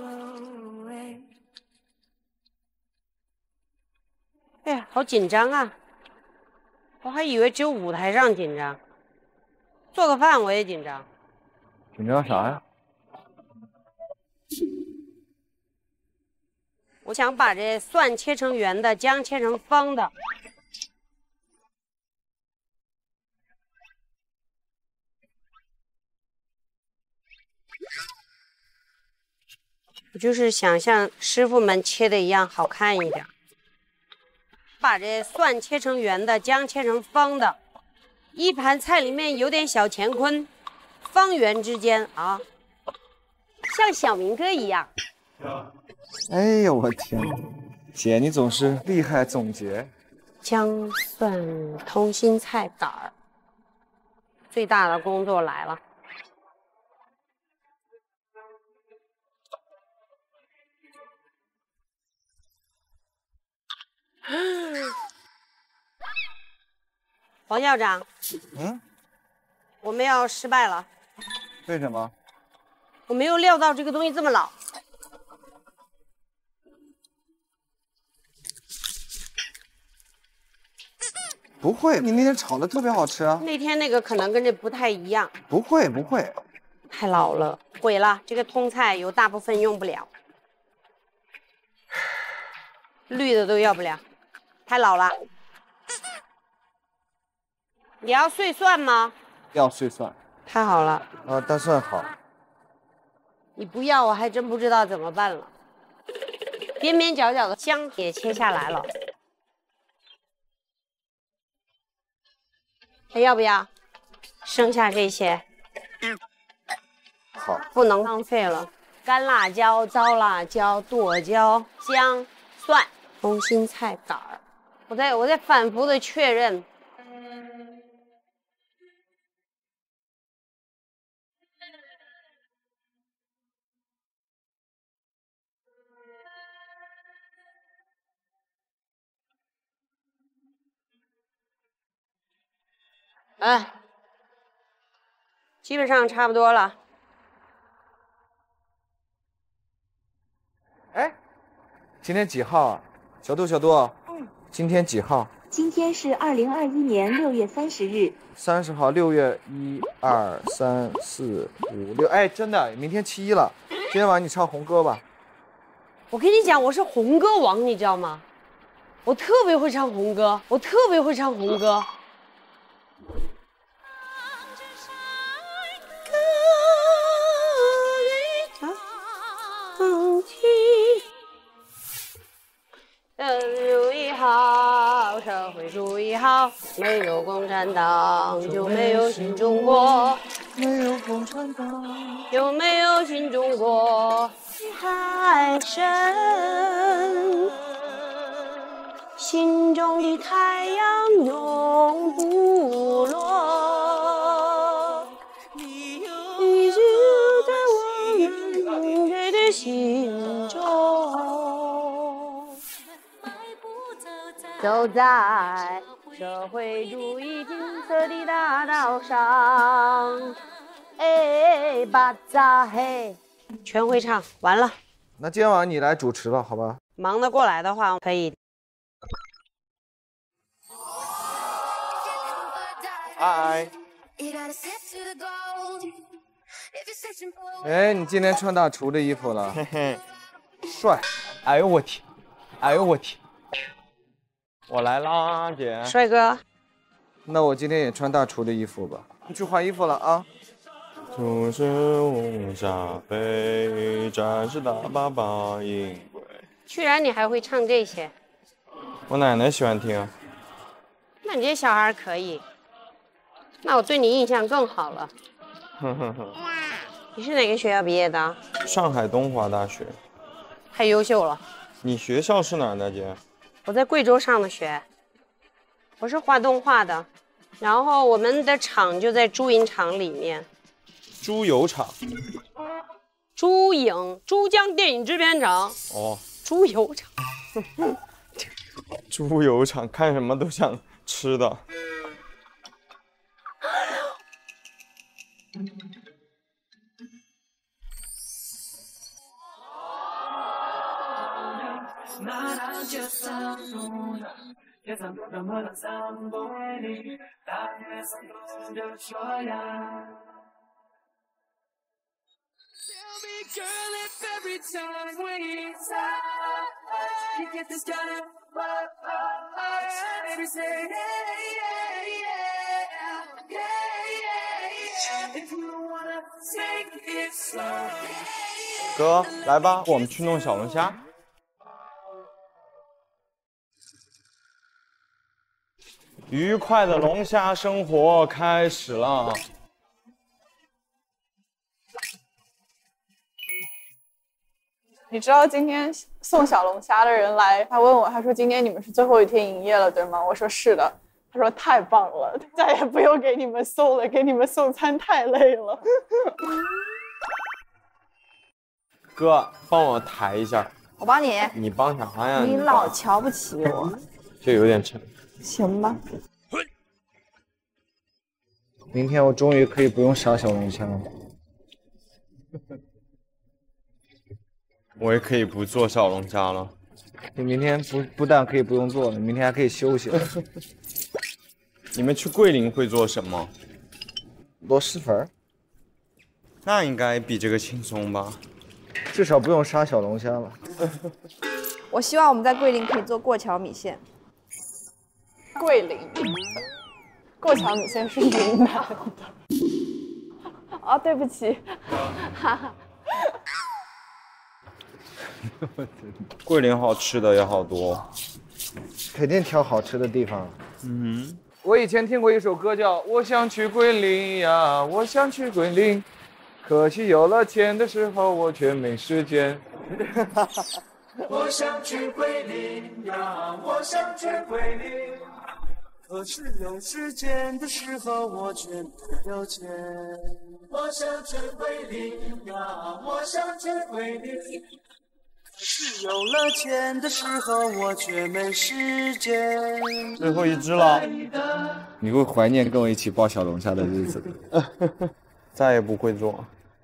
哎呀，好紧张啊！我还以为只有舞台上紧张，做个饭我也紧张。 紧张啥呀？ 我想把这蒜切成圆的，姜切成方的。我就是想像师傅们切的一样好看一点。把这蒜切成圆的，姜切成方的，一盘菜里面有点小乾坤，方圆之间啊，像小明哥一样。 哎呦我天，姐你总是厉害总结。 姜蒜通心菜杆儿，最大的工作来了。黄校长， 嗯， 我们要失败了。 为什么？ 我没有料到这个东西这么老。 不会，你那天炒的特别好吃啊。 那天那个可能跟这不太一样。 不会不会， 太老了，毁了。这个通菜有大部分用不了，绿的都要不了，太老了。你要碎蒜吗？ 要碎蒜。 太好了。 啊，大蒜好。 你不要，我还真不知道怎么办了。边边角角的姜也切下来了，还要不要？剩下这些， 好， 不能浪费了。干辣椒、糟辣椒、剁椒、姜、蒜、空心菜杆儿。我在我在反复的确认。哎，基本上差不多了。 哎，今天几号啊？小杜，小杜，嗯，今天几号？ 今天是二零二一年六月三十日。 三十号，六月一二三四五六，哎，真的，明天七一了。今天晚上你唱红歌吧。 我跟你讲，我是红歌王，你知道吗？我特别会唱红歌，我特别会唱红歌。主义好，社会主义好，没有共产党就没有新中国， 没有共产党就没有新中国。海深，心中的太阳永不落，你就在我们的心中。走在社会主义金色的大道上，哎，巴扎嘿，全会唱，完了。 那今天晚上你来主持吧，好吧？ 忙得过来的话，可以。 嗨。 哎，你今天穿大厨的衣服了， 嘿嘿， 帅！ 哎呦我天，哎呦我天，我来啦，姐。 帅哥， 那我今天也穿大厨的衣服吧。你去换衣服了啊。 竹是无茶杯，战士大爸爸迎归。 居然你还会唱这些？ 我奶奶喜欢听。 那你这小孩可以，那我对你印象更好了。 哼哼哼。 你是哪个学校毕业的？ 上海东华大学。 太优秀了。 你学校是哪儿的，姐？ 我在贵州上的学，我是画动画的，然后我们的厂就在珠影厂里面。 猪油厂。 珠影，珠江电影制片厂。 哦。 猪油厂。 猪油厂，看什么都想吃的。哥，来吧，我们去弄小龙虾。愉快的龙虾生活开始了。 你知道今天送小龙虾的人来，他问我，他说今天你们是最后一天营业了，对吗？我说是的。他说太棒了，再也不用给你们送了，给你们送餐太累了。 哥，帮我抬一下。 我帮你。 你帮啥呀？ 你老瞧不起我。 就有点沉。 行吧。 明天我终于可以不用杀小龙虾了。 我也可以不做小龙虾了。 你明天不不但可以不用做了，明天还可以休息了。 你们去桂林会做什么？ 螺蛳粉。 那应该比这个轻松吧？ 至少不用杀小龙虾了。 我希望我们在桂林可以做过桥米线。 桂林，过桥米线是云南的。哦，对不起。哈哈。 桂林好吃的也好多， 肯定挑好吃的地方。 嗯， 我以前听过一首歌叫《我想去桂林呀，我想去桂林》，可惜有了钱的时候我却没时间。 我想去桂林呀，我想去桂林，可是有时间的时候我却没有钱。我想去桂林呀，我想去桂林。是有了钱的时候，我却没时间。 最后一只了， 你会怀念跟我一起抱小龙虾的日子。 再也不会做。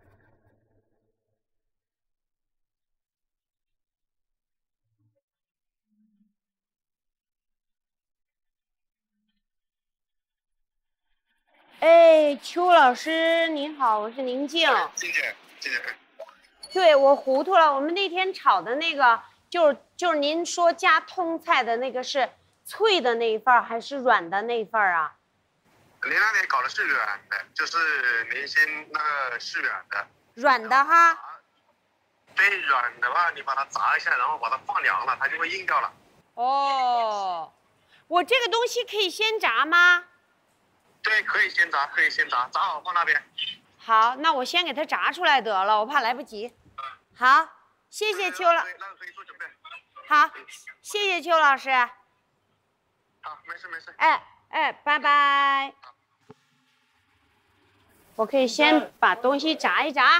哎，邱老师您好，我是宁静。 静姐，静姐。 对，我糊涂了。我们那天炒的那个，就是就是您说加通菜的那个是脆的那一份还是软的那一份啊？ 您那里搞的是软的，就是明星那个是软的。 软的哈。 对，软的话你把它炸一下，然后把它放凉了，它就会硬掉了。 哦，我这个东西可以先炸吗？ 对，可以先炸，可以先炸，炸好放那边。 好，那我先给它炸出来得了，我怕来不及。好，谢谢邱老。 那个可以做准备。 好，谢谢邱老师。 好，没事没事。 哎哎，拜拜。我可以先把东西炸一炸。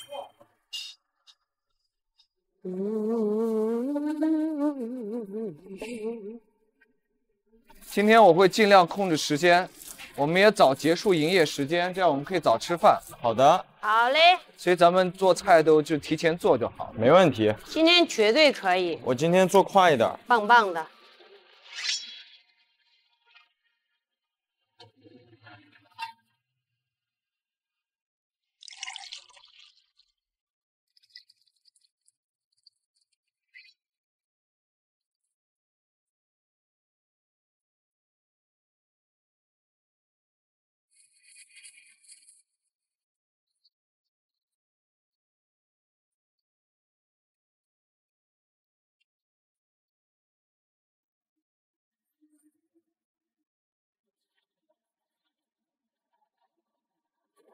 今天我会尽量控制时间，我们也早结束营业时间，这样我们可以早吃饭。 好的。 好嘞。 所以咱们做菜都就提前做就好， 没问题。 今天绝对可以。 我今天做快一点。 棒棒的。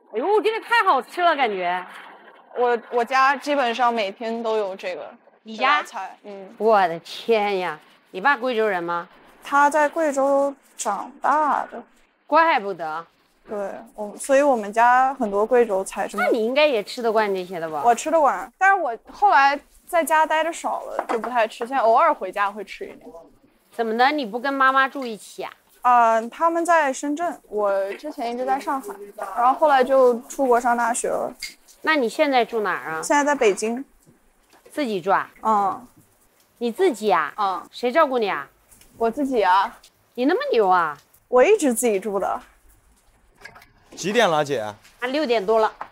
哎呦，这个太好吃了，感觉。 我我家基本上每天都有这个。 你家菜？嗯。 我的天呀！你爸贵州人吗？ 他在贵州长大的。 怪不得。 对，我所以我们家很多贵州菜。 那你应该也吃得惯这些的吧？ 我吃得惯，但是我后来在家待的少了，就不太吃。现在偶尔回家会吃一点。 怎么的？你不跟妈妈住一起啊？ 啊、呃，他们在深圳，我之前一直在上海，然后后来就出国上大学了。 那你现在住哪儿啊？ 现在在北京， 自己住啊？ 嗯， 你自己啊？ 嗯， 谁照顾你啊？ 我自己啊。 你那么牛啊？ 我一直自己住的。 几点了，姐？ 啊，六点多了。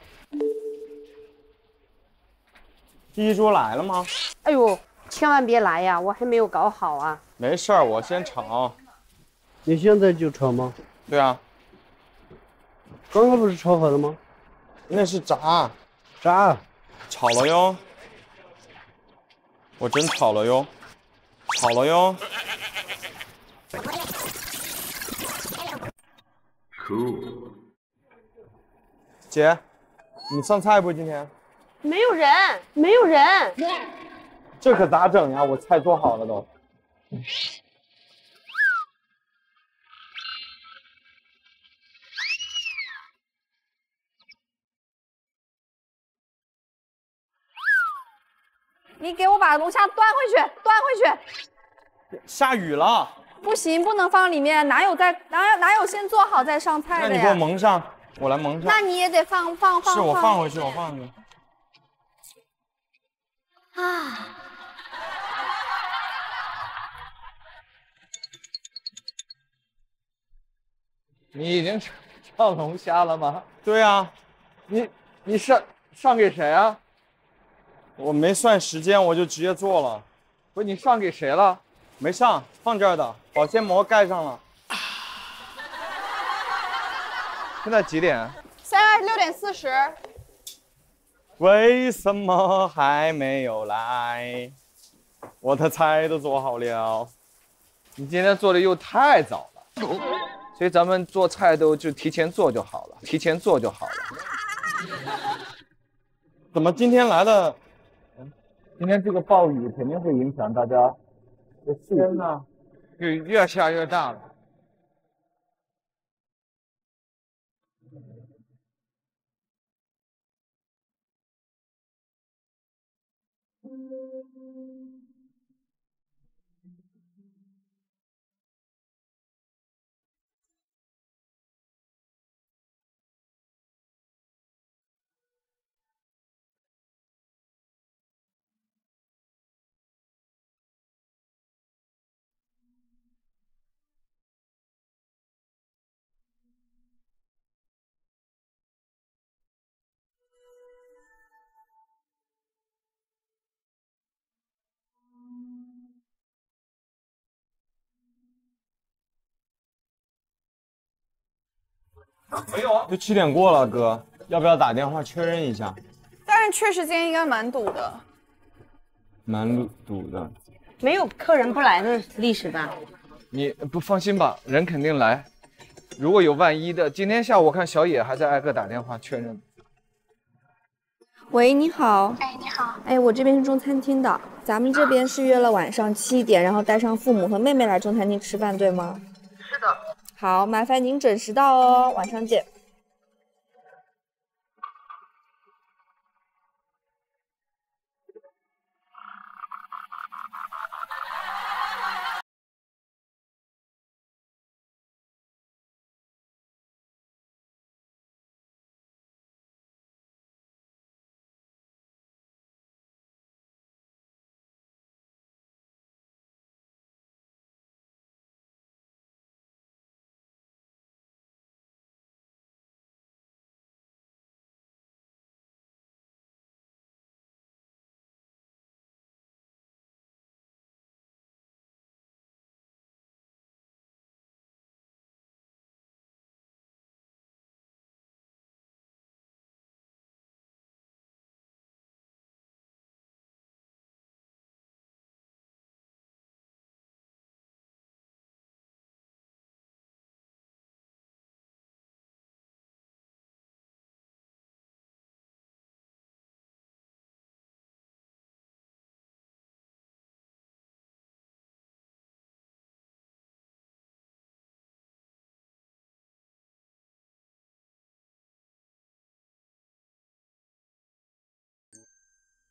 第一桌来了吗？ 哎呦，千万别来呀，我还没有搞好啊。 没事儿，我先炒。 你现在就炒吗？ 对啊。 刚刚不是炒好的吗？ 那是炸。 炸。 炒了哟。我真炒了哟。炒了哟。Cool。姐，你上菜不？今天？ 没有人，没有人。 这可咋整呀？我菜做好了都。 你给我把龙虾端回去，端回去。下雨了。 不行，不能放里面，哪有在哪有哪有先做好再上菜的呀？ 那你给我蒙上，我来蒙上。 那你也得放放放。 是我放回去，我放回去。 啊。 你已经上龙虾了吗？ 对啊。 你你上上给谁啊？ 我没算时间，我就直接做了。 不是你上给谁了？ 没上，放这儿的，保鲜膜盖上了。 现在几点？ 现在六点四十。 为什么还没有来？我的菜都做好了。 你今天做的又太早了，所以咱们做菜都就提前做就好了，提前做就好了。 怎么今天来的？ 今天这个暴雨肯定会影响大家的视力呢，就越下越大了。 没有啊，都七点过了，哥，要不要打电话确认一下？ 但是确实今天应该蛮堵的。 蛮堵的。 没有客人不来的历史吧？ 你不放心吧，人肯定来。如果有万一的，今天下午我看小野还在挨个打电话确认。 喂，你好。 哎，你好。 哎，我这边是中餐厅的，咱们这边是约了晚上七点，然后带上父母和妹妹来中餐厅吃饭，对吗？ 是的。 好，麻烦您准时到哦，晚上见。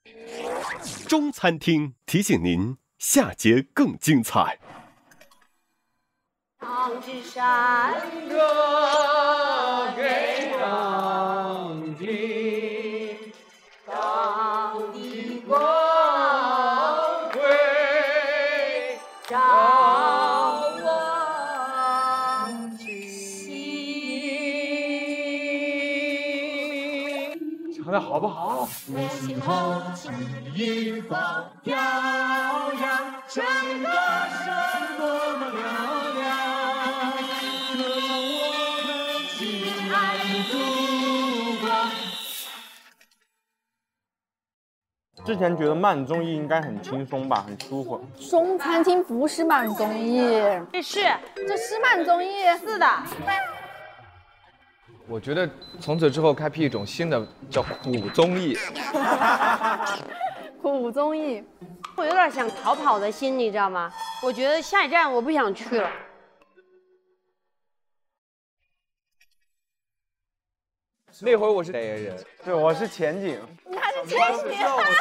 中餐厅提醒您，下节更精彩。 唱支山歌给当今， 当地光辉照我心。 唱的好不好？ 星红旗放飘扬，整个山多么嘹亮，歌颂我们亲爱的祖国。 之前觉得慢综艺应该很轻松吧，很舒服。 中餐厅不是慢综艺， 这是这是慢综艺， 是的。 我觉得从此之后开辟一种新的叫苦综艺。 苦综艺， 我有点想逃跑的心，你知道吗？我觉得下一站我不想去了。 那会儿我是代言人， 对，我是前景。 你还是前景？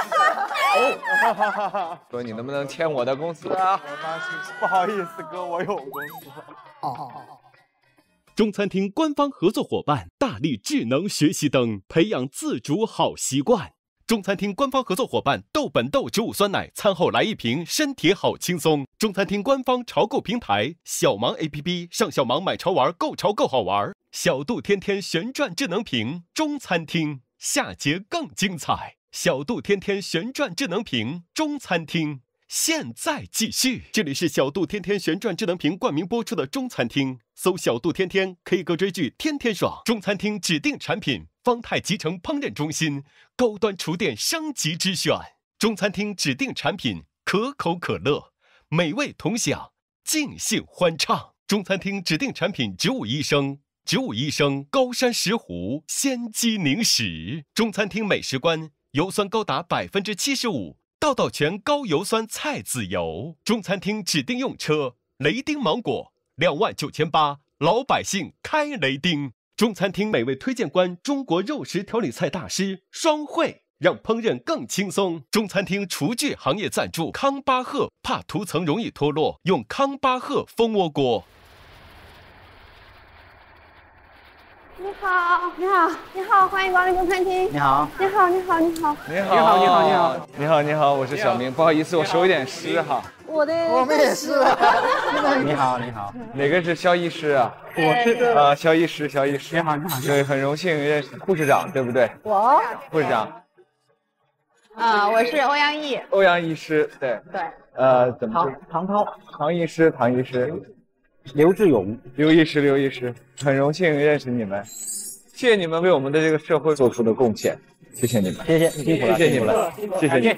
哥，你能不能签我的公司啊？ 不好意思，哥，我有公司。 哦。中餐厅官方合作伙伴大力智能学习灯，培养自主好习惯。中餐厅官方合作伙伴豆本豆植物酸奶，餐后来一瓶，身体好轻松。中餐厅官方潮购平台小芒 A P P， 上小芒买潮玩，购潮购好玩。小度天天旋转智能屏，中餐厅下节更精彩。小度天天旋转智能屏，中餐厅。现在继续，这里是小度天天旋转智能屏冠名播出的中餐厅，搜小度天天 K 歌追剧天天爽。中餐厅指定产品，方太集成烹饪中心，高端厨电升级之选。中餐厅指定产品，可口可乐，美味同享，尽兴欢畅。中餐厅指定产品，植物医生，植物医生高山石斛鲜鸡宁食。中餐厅美食观，油酸高达百分之七十五。道道全高油酸菜籽油。中餐厅指定用车雷丁芒果两万九千八，老百姓开雷丁。中餐厅美味推荐官，中国肉食调理菜大师双汇，让烹饪更轻松。中餐厅厨具行业赞助康巴赫，怕涂层容易脱落，用康巴赫蜂窝锅。 你好，你好，你好，欢迎光临中餐厅。 你好， 你好，你好，你好， 你好，你好，你好，你好，你好，你好，我是小明，不好意思，我手有点湿哈。 我的， 我们也是。你好，你好， 哪个是肖医师啊？ 我是啊，肖医师，肖医师。 你好，你好， 对，很荣幸认识护士长，对不对？ 我， 护士长。 啊，我是欧阳毅。 欧阳医师，对。 对。 呃，怎么？ 唐唐涛， 唐医师，唐医师。 刘志勇， 刘医师，刘医师，很荣幸认识你们，谢谢你们为我们的这个社会做出的贡献，谢谢你们， 谢谢，辛苦了， 谢谢你们，谢谢你。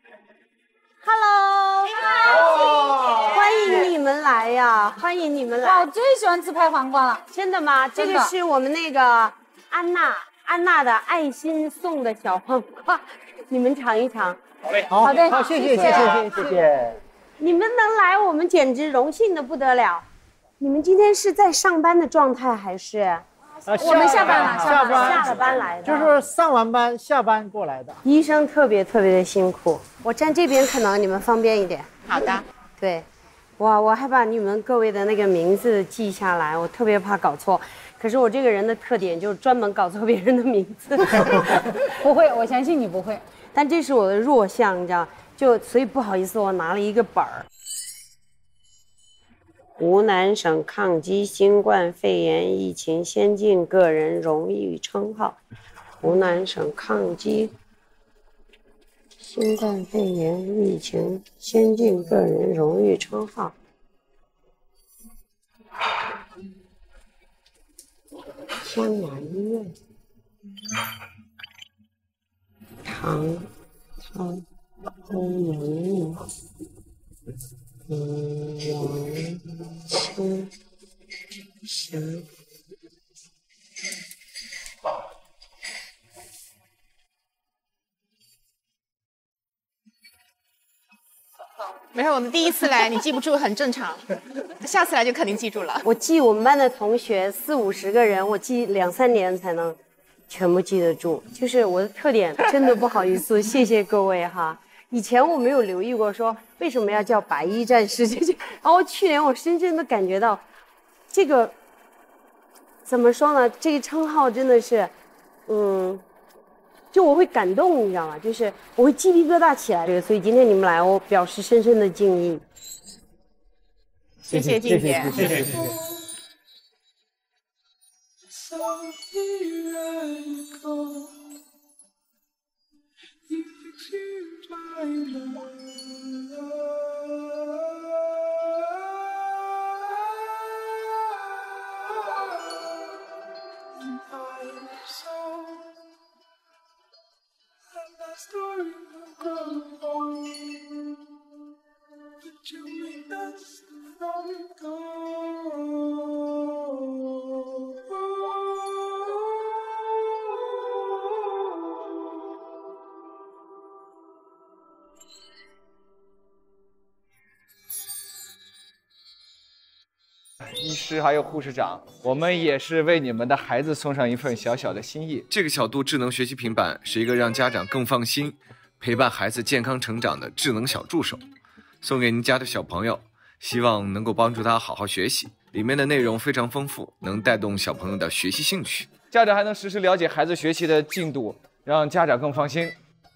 Hello， 欢迎你们来呀，欢迎你们来。 我最喜欢吃拍黄瓜了， 真的吗？这个是我们那个安娜，安娜的爱心送的小黄瓜，你们尝一尝。 好嘞， 好的， 好，谢谢，谢谢，谢谢。 你们能来，我们简直荣幸的不得了。你们今天是在上班的状态还是？ 呃， 我们下班了， 下班下了班来的， 就是上完班下班过来的。 医生特别特别的辛苦，我站这边可能你们方便一点。 好的。 对，哇，我还把你们各位的那个名字记下来，我特别怕搞错。可是我这个人的特点就是专门搞错别人的名字。 不会，我相信你不会。 但这是我的弱项，你知道，就所以不好意思，我拿了一个本儿。湖南省抗击新冠肺炎疫情先进个人荣誉称号，湖南省抗击新冠肺炎疫情先进个人荣誉称号。江南医院，唐朝公民。嗯，王清霞。 没事，我们第一次来，你记不住很正常，下次来就肯定记住了。 我记我们班的同学四五十个人，我记两三年才能全部记得住，就是我的特点。真的不好意思，谢谢各位哈。以前我没有留意过说为什么要叫白衣战士，这然后去年我深深的感觉到，这个怎么说呢？这个称号真的是，嗯，就我会感动，你知道吗？就是我会鸡皮疙瘩起来。这个，所以今天你们来，我表示深深的敬意。 谢谢静姐， 谢谢谢谢。 医师还有护士长，我们也是为你们的孩子送上一份小小的心意。 这个小度智能学习平板是一个让家长更放心、陪伴孩子健康成长的智能小助手，送给您家的小朋友，希望能够帮助他好好学习。里面的内容非常丰富，能带动小朋友的学习兴趣。 家长还能实时了解孩子学习的进度，让家长更放心。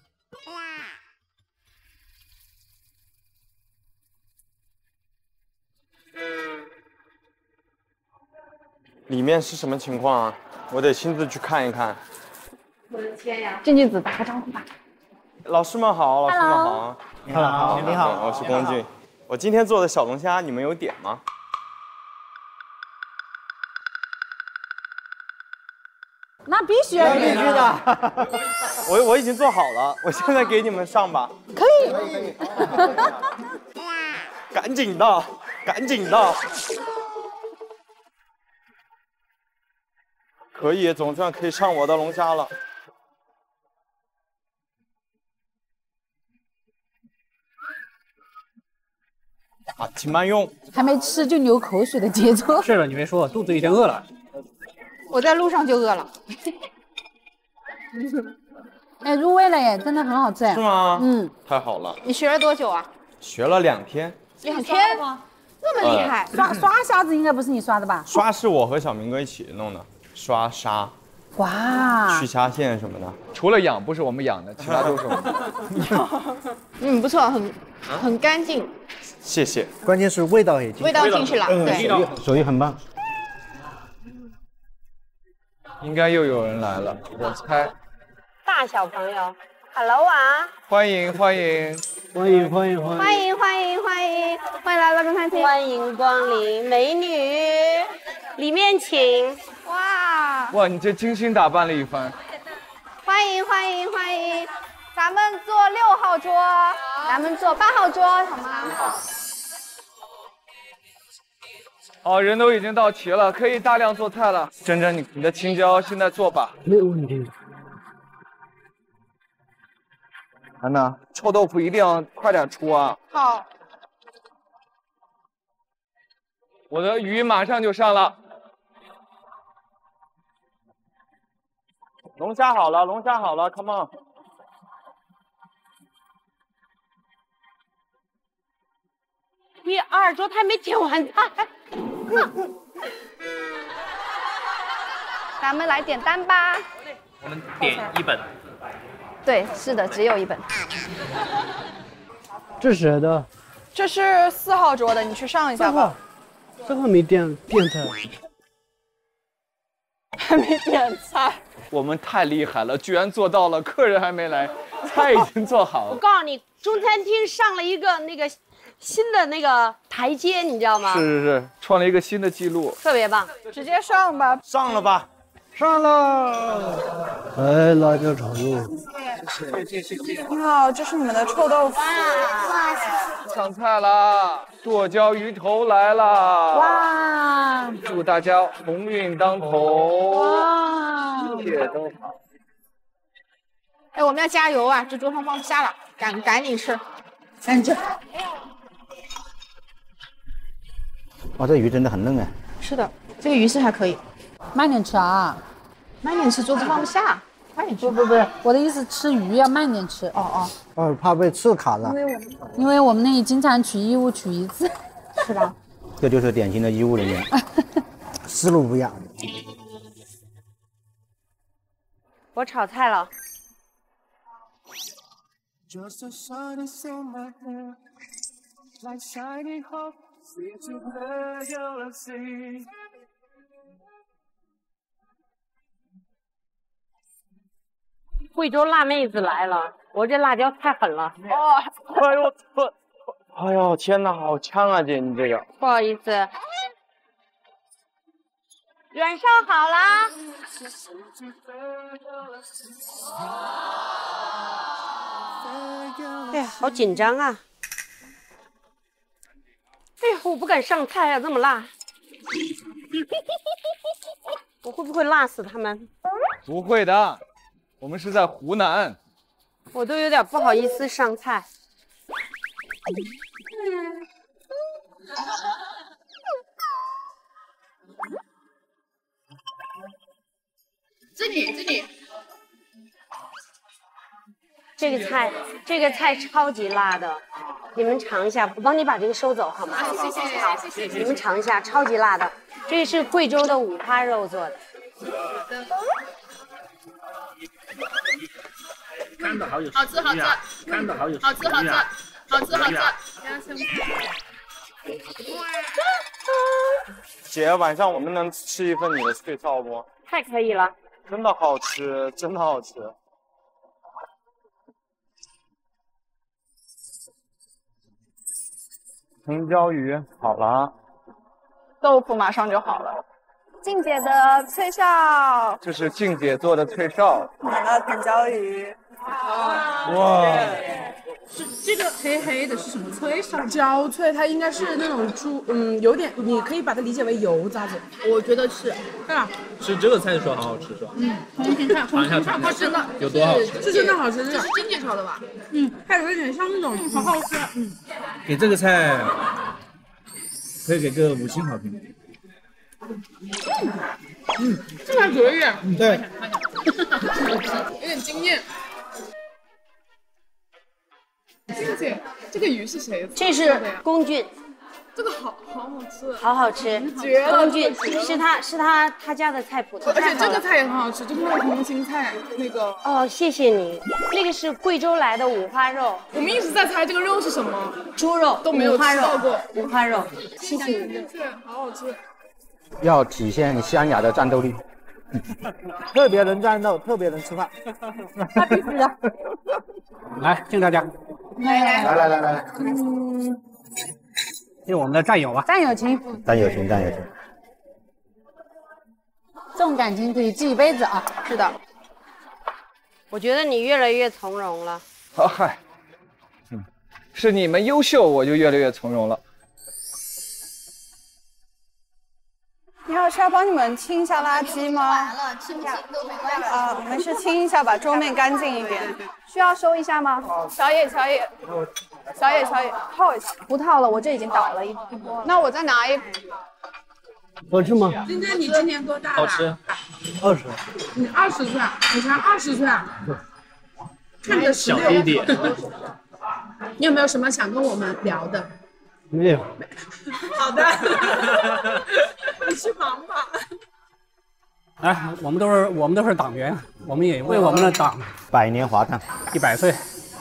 里面是什么情况啊？我得亲自去看一看。 我的天呀！俊俊子打个招呼吧。 老师们好，老师们好。 你好，你好， 我是龚俊。我今天做的小龙虾，你们有点吗？ 那必须要必须的。我我已经做好了，我现在给你们上吧。 可以。可以可以。 赶紧的，赶紧的。可以，总算可以上我的龙虾了。啊，请慢用。 还没吃就流口水的节奏。 是的，你没说，肚子已经饿了。 我在路上就饿了。哎，入味了耶，真的很好吃。 是吗？ 嗯。 太好了。 你学了多久啊？ 学了两天。 两天吗？那么厉害？刷刷虾子应该不是你刷的吧？ 刷是我和小明哥一起弄的。刷沙， 哇， 去虾线什么的， 除了养不是我们养的，其他都是我们。 嗯，不错，很很干净。 谢谢。 关键是味道也进， 味道进去了，对， 手艺很棒。 应该又有人来了，我猜。 大小朋友 ，Hello 啊！ 欢迎欢迎欢迎欢迎欢迎欢迎欢迎欢迎欢迎来到中餐厅， 欢迎光临，美女。里面请。 哇哇，你这精心打扮了一番。 欢迎欢迎欢迎，咱们坐六号桌，咱们坐八号桌，好吗？ 好，人都已经到齐了，可以大量做菜了。珍珍，你你的青椒现在做吧。 没有问题。 安娜，臭豆腐一定要快点出啊！ 好。 我的鱼马上就上了。 龙虾好了，龙虾好了 ，come on。 你二桌他还没点完菜。 咱们来点单吧。 我们点一本。 对，是的，只有一本。 这是谁的？ 这是四号桌的，你去上一下吧。 这个没点点菜。 还没点菜。 我们太厉害了，居然做到了，客人还没来，菜已经做好了。 我告诉你，中餐厅上了一个那个新的那个台阶，你知道吗？ 是是是，创了一个新的记录， 特别棒。 直接上吧， 上了吧， 上了。哎，辣椒炒肉。 谢谢谢谢。你好，这是你们的臭豆腐。 上菜啦！剁椒鱼头来啦！ 哇！ 祝大家鸿运当头， 哇！ 一切都好。 哎，我们要加油啊！这桌上放不下了，赶赶紧吃，赶紧吃。 哇，这鱼真的很嫩哎。 是的，这个鱼是还可以，慢点吃啊。 慢点吃，桌子放不下。快点吃。 不不不，我的意思吃鱼要慢点吃。 哦哦。哦，怕被刺卡了。 因为我们因为我们那里经常取义务取一次，是吧？ 这就是典型的医务人员， 思路不一样。 我炒菜了。 Just a shining summer hair, like shining hope, see to the galaxy. 贵州辣妹子来了，我这辣椒太狠了。 哦，哎呦我，哎呦天哪，好呛啊姐，你这个。 不好意思。软烧好啦。哎呀，好紧张啊！哎呀，我不敢上菜啊，这么辣，我会不会辣死他们？ 不会的，我们是在湖南。 我都有点不好意思上菜。 这里，这里。 这个菜，这个菜超级辣的，你们尝一下。我帮你把这个收走好吗？ 谢谢， 好， 谢谢。 你们尝一下，超级辣的。这个是贵州的五花肉做的。 看到好有好吃，好吃。 看到好有好吃，好吃，好吃，好吃。 姐，晚上我们能吃一份你的脆臊不？ 太可以了， 真的好吃，真的好吃。 藤椒鱼好了， 豆腐马上就好了。静姐的脆臊， 这是静姐做的脆臊。 我们的藤椒鱼。 哇！ 是这个黑黑的是什么脆臊？焦脆，它应该是那种猪，嗯，有点，你可以把它理解为油渣子。我觉得是，对吧？ 吃这个菜的时候好好吃是吧？ 嗯，你先看， 尝一下，尝一下， 真的有多好吃？ 是真的好吃，这是静姐炒的吧？嗯，它有一点像那种，好好吃，嗯。 给这个菜可以给个五星好评。 嗯，这还可以。 嗯，对。 有点惊艳。静姐，这个鱼是谁做的？ 这是龚俊。 这个好好好吃， 好好吃， 绝了！ 龚俊是他是他他家的菜谱， 而且这个菜也很好吃，就是那个空心菜那个。 哦，谢谢你。那个是贵州来的五花肉。 我们一直在猜这个肉是什么， 猪肉都没有吃到过。 五花肉，谢谢你。 对，好好吃。 要体现湘雅的战斗力。 特别能战斗，特别能吃饭。 那必须的。 来，敬大家。 来来来来来。 嗯。是我们的战友啊， 战友情， 战友情，战友情。 这种感情可以记一辈子啊！ 是的，我觉得你越来越从容了。 好嗨，嗯，是你们优秀，我就越来越从容了。 你好，是要帮你们清一下垃圾吗？ 完了，清不清都没关系。 啊，没事，清一下，把桌面干净一点。需要收一下吗？小野，小野，小野，小野，套一下。不套了，我这已经倒了一一波。那我再拿一。 好吃吗？ 今天你今年多大了？ 好吃。 二十。 你二十岁，你才二十岁啊？看着十六。 小弟弟。 你有没有什么想跟我们聊的？ 没有。 好的。你去忙吧。 哎，我们都是我们都是党员，我们也为我们的党百年华诞， 一百岁。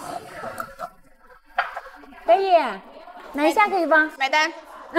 可以，哪一下可以帮？ 买单。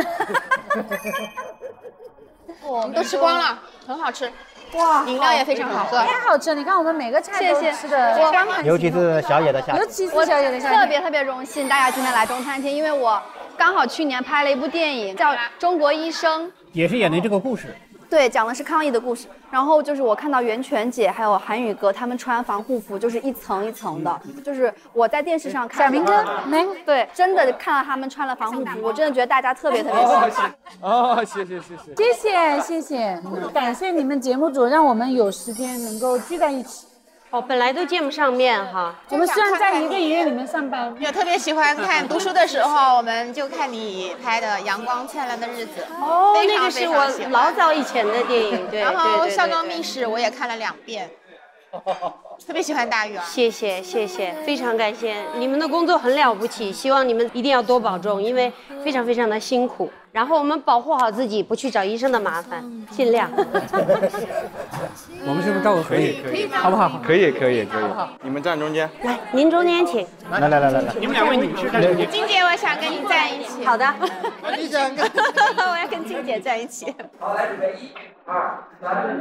我们都吃光了，很好吃。哇，饮料也非常好喝， 太好吃了！你看我们每个菜都吃的， 尤其是小野的虾， 尤其是小野的虾， 特别特别荣幸大家今天来中餐厅，因为我刚好去年拍了一部电影叫《中国医生》， 也是演的这个故事。 对，讲的是抗疫的故事。然后就是我看到袁泉姐还有韩宇哥他们穿防护服，就是一层一层的，就是我在电视上看。 小明哥，没对，真的看到他们穿了防护服，我真的觉得大家特别特别辛苦。 哦，谢谢谢谢。 谢谢谢谢，感谢你们节目组让我们有时间能够聚在一起。 哦，本来都见不上面哈。 我们虽然在一个医院里面上班， 有特别喜欢看读书的时候，我们就看你拍的《阳光灿烂的日子》。 哦， 非常那个是我老早以前的电影，对。 然后《校高高密室》我也看了两遍。特别喜欢大鱼儿， 谢谢谢谢，非常感谢你们的工作很了不起，希望你们一定要多保重，因为非常非常的辛苦。然后我们保护好自己，不去找医生的麻烦，尽量。 我们是不是照顾可以可以， 好不好？ 可以可以可以，你们站中间。 来，您中间请。 来来来来来， 你们两位女士站中间。 金姐，我想跟你站一起。 好的。 你想跟？我要跟金姐站一起。 好，来准备一、二、三。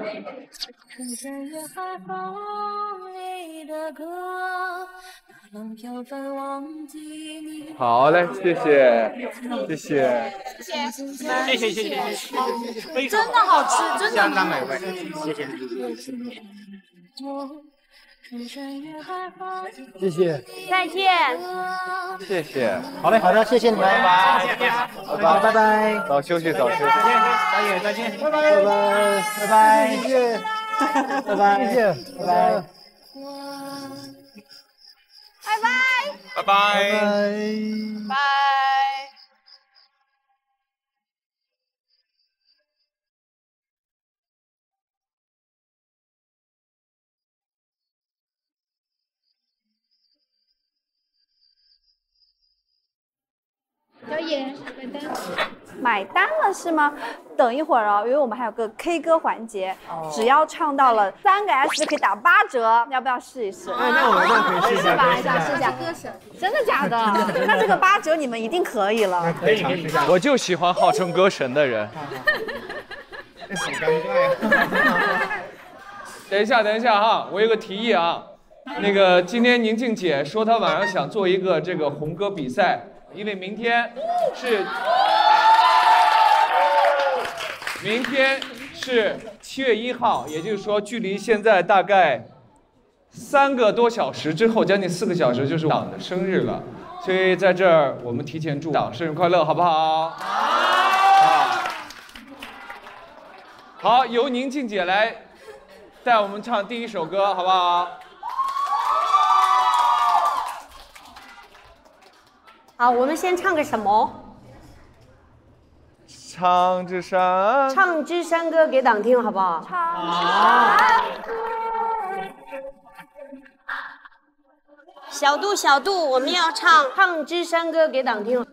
好嘞，谢谢，谢谢， 谢谢， 谢谢谢谢， 真的好吃，真的相当美味，谢谢。 谢谢， 再见， 谢谢， 好嘞，好的，谢谢你们，拜拜，好，拜拜， 早休息，早休息， 再见，再见，拜拜，拜拜，拜拜，谢谢，拜拜，谢谢，拜拜。 拜拜， 拜拜， 拜。 小野，买单。买单了是吗？等一会儿哦，因为我们还有个 K 歌环节，哦、只要唱到了三个 S 就可以打八折，要不要试一试？ 哎，那我那可以试一下， 是吧？想试一下。真的假的？那这个八折你们一定可以了。 可以尝试一下。 我就喜欢号称歌神的人。 很尴尬呀。 等一下，等一下哈，我有个提议啊，那个今天宁静姐说她晚上想做一个这个红歌比赛。因为明天是，明天是七月一号，也就是说，距离现在大概三个多小时之后，将近四个小时就是党的生日了。所以在这儿，我们提前祝党生日快乐，好不好？好。好，由宁静姐来带我们唱第一首歌，好不好？ 好，我们先唱个什么？ 唱支山， 唱支山歌给党听，好不好？ 唱支山。 小度，小度，我们要唱唱支山歌给党听。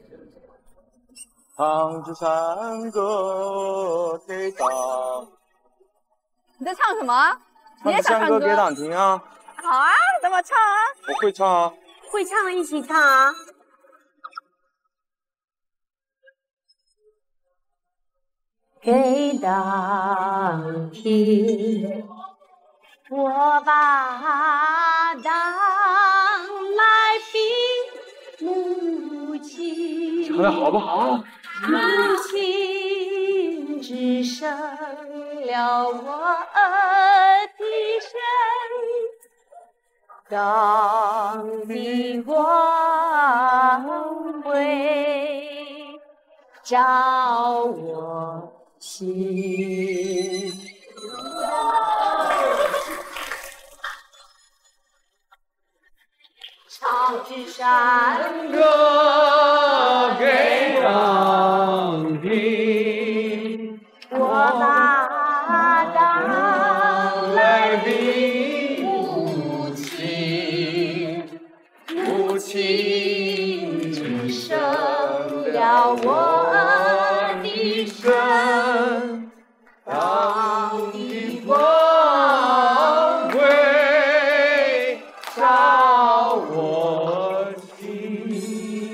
唱支山歌给党。 你在唱什么？你也想唱歌？ 唱支山歌给党听啊！ 好啊，等我唱啊。 我会唱啊。 会唱一起唱啊。给党听，我把党来比母亲， 唱的好不好？ 母亲只剩了我的身，党的光辉照我心。唱支山歌给党听， 我把党来比母亲，母亲只剩了我的身，党的光辉照我心。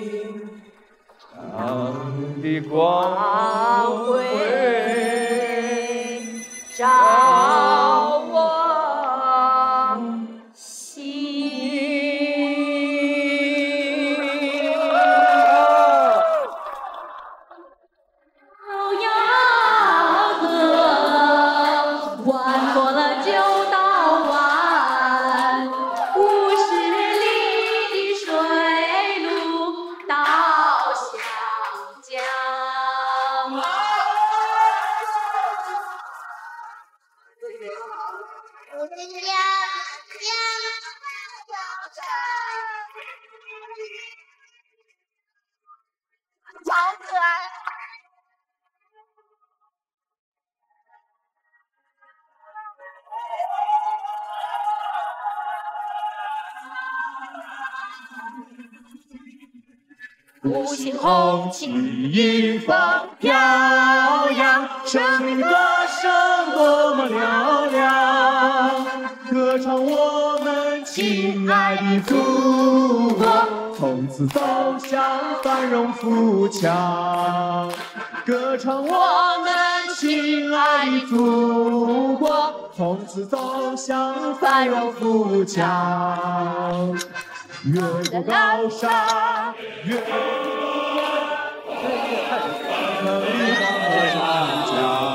好可爱。 五星红旗迎风飘扬，生命歌声多么嘹亮，歌唱我们亲爱的祖国，从此走向繁荣富强。歌唱我们亲爱的祖国，从此走向繁荣富强。越过高山，越过美丽的长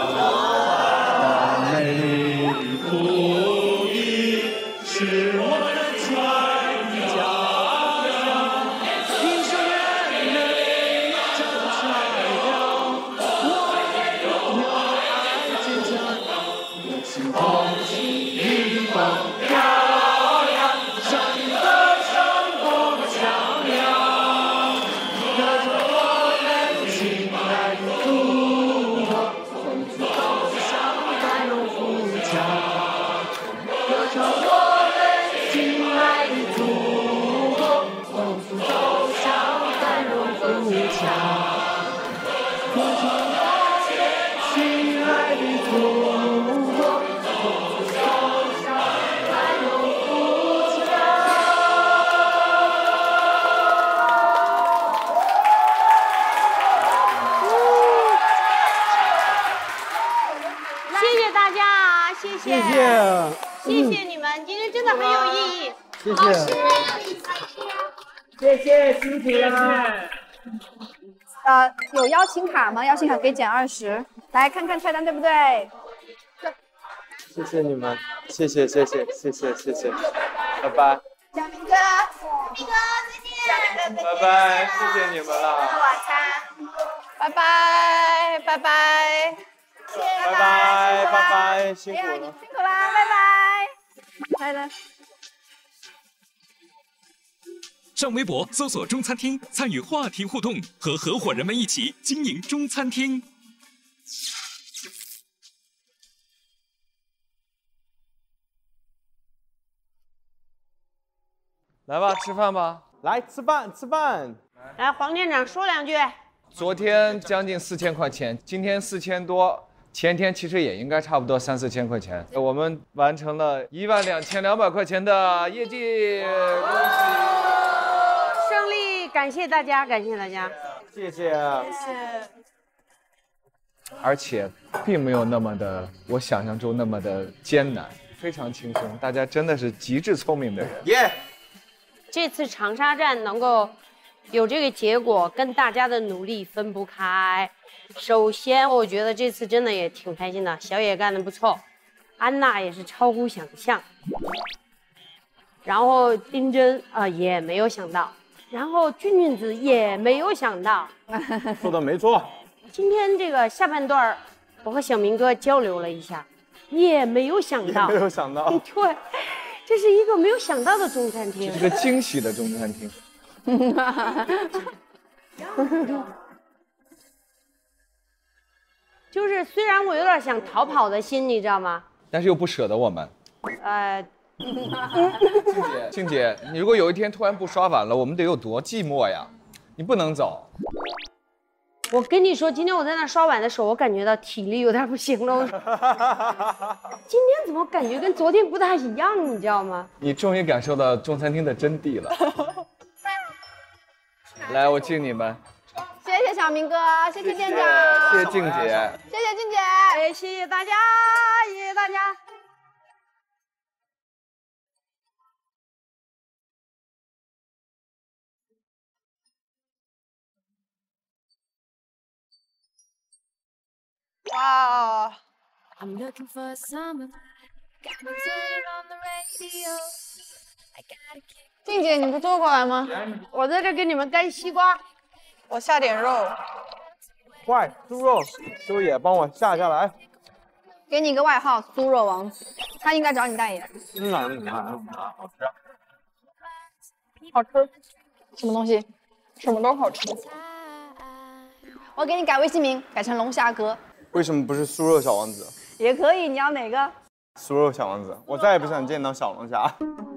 江，美丽的土地是我们的家乡。英雄人类站起来了，我们要爱坚强，五星红旗迎风飘扬，生命的谢谢，谢谢你们，今天真的很有意义。 谢谢， 谢谢辛苦了。 呃，有邀请卡吗？邀请卡可以减二十。来看看菜单对不对？ 谢谢你们，谢谢谢谢谢谢谢谢，拜拜。 小明哥，小明哥再见。小明哥拜拜，谢谢你们了。 晚餐，拜拜拜拜。 拜拜拜拜，辛苦了， 辛苦啦，拜拜。来来。 上微博搜索“中餐厅”，参与话题互动，和合伙人们一起经营中餐厅。 来吧，吃饭吧。 来吃饭吃饭。 来，黄店长说两句。 昨天将近四千块钱，今天四千多。前天其实也应该差不多三四千块钱，我们完成了一万两千两百块钱的业绩，恭喜！ 胜利，感谢大家，感谢大家， 谢谢， 谢谢。 而且并没有那么的我想象中那么的艰难，非常轻松，大家真的是极致聪明的人。 耶、yeah ！ 这次长沙站能够有这个结果，跟大家的努力分不开。首先，我觉得这次真的也挺开心的，小野干得不错，安娜也是超乎想象，然后丁真啊、呃、也没有想到，然后俊俊子也没有想到， 说的没错。 今天这个下半段，我和小明哥交流了一下，也没有想到， 也没有想到， 对，这是一个没有想到的中餐厅， 这是个惊喜的中餐厅。 就是虽然我有点想逃跑的心，你知道吗？ 但是又不舍得我们。 呃， 静姐，静姐，你如果有一天突然不刷碗了，我们得有多寂寞呀？你不能走。 我跟你说，今天我在那刷碗的时候，我感觉到体力有点不行了。今天怎么感觉跟昨天不太一样，你知道吗？ 你终于感受到中餐厅的真谛了。来，我敬你们。 谢谢小明哥，谢谢店长， 谢谢静姐， 谢谢静姐， 哎，谢谢大家，谢谢大家。 哇！静姐，你不坐过来吗？ 我在这给你们干西瓜。 我下点肉， 快，猪肉，周野帮我下下来。 给你一个外号“酥肉王子”，他应该找你代言。 嗯，好吃。 好吃，什么东西？什么都好吃。我给你改微信名，改成龙虾哥。 为什么不是酥肉小王子？ 也可以，你要哪个？ 酥肉小王子，我再也不想见到小龙虾。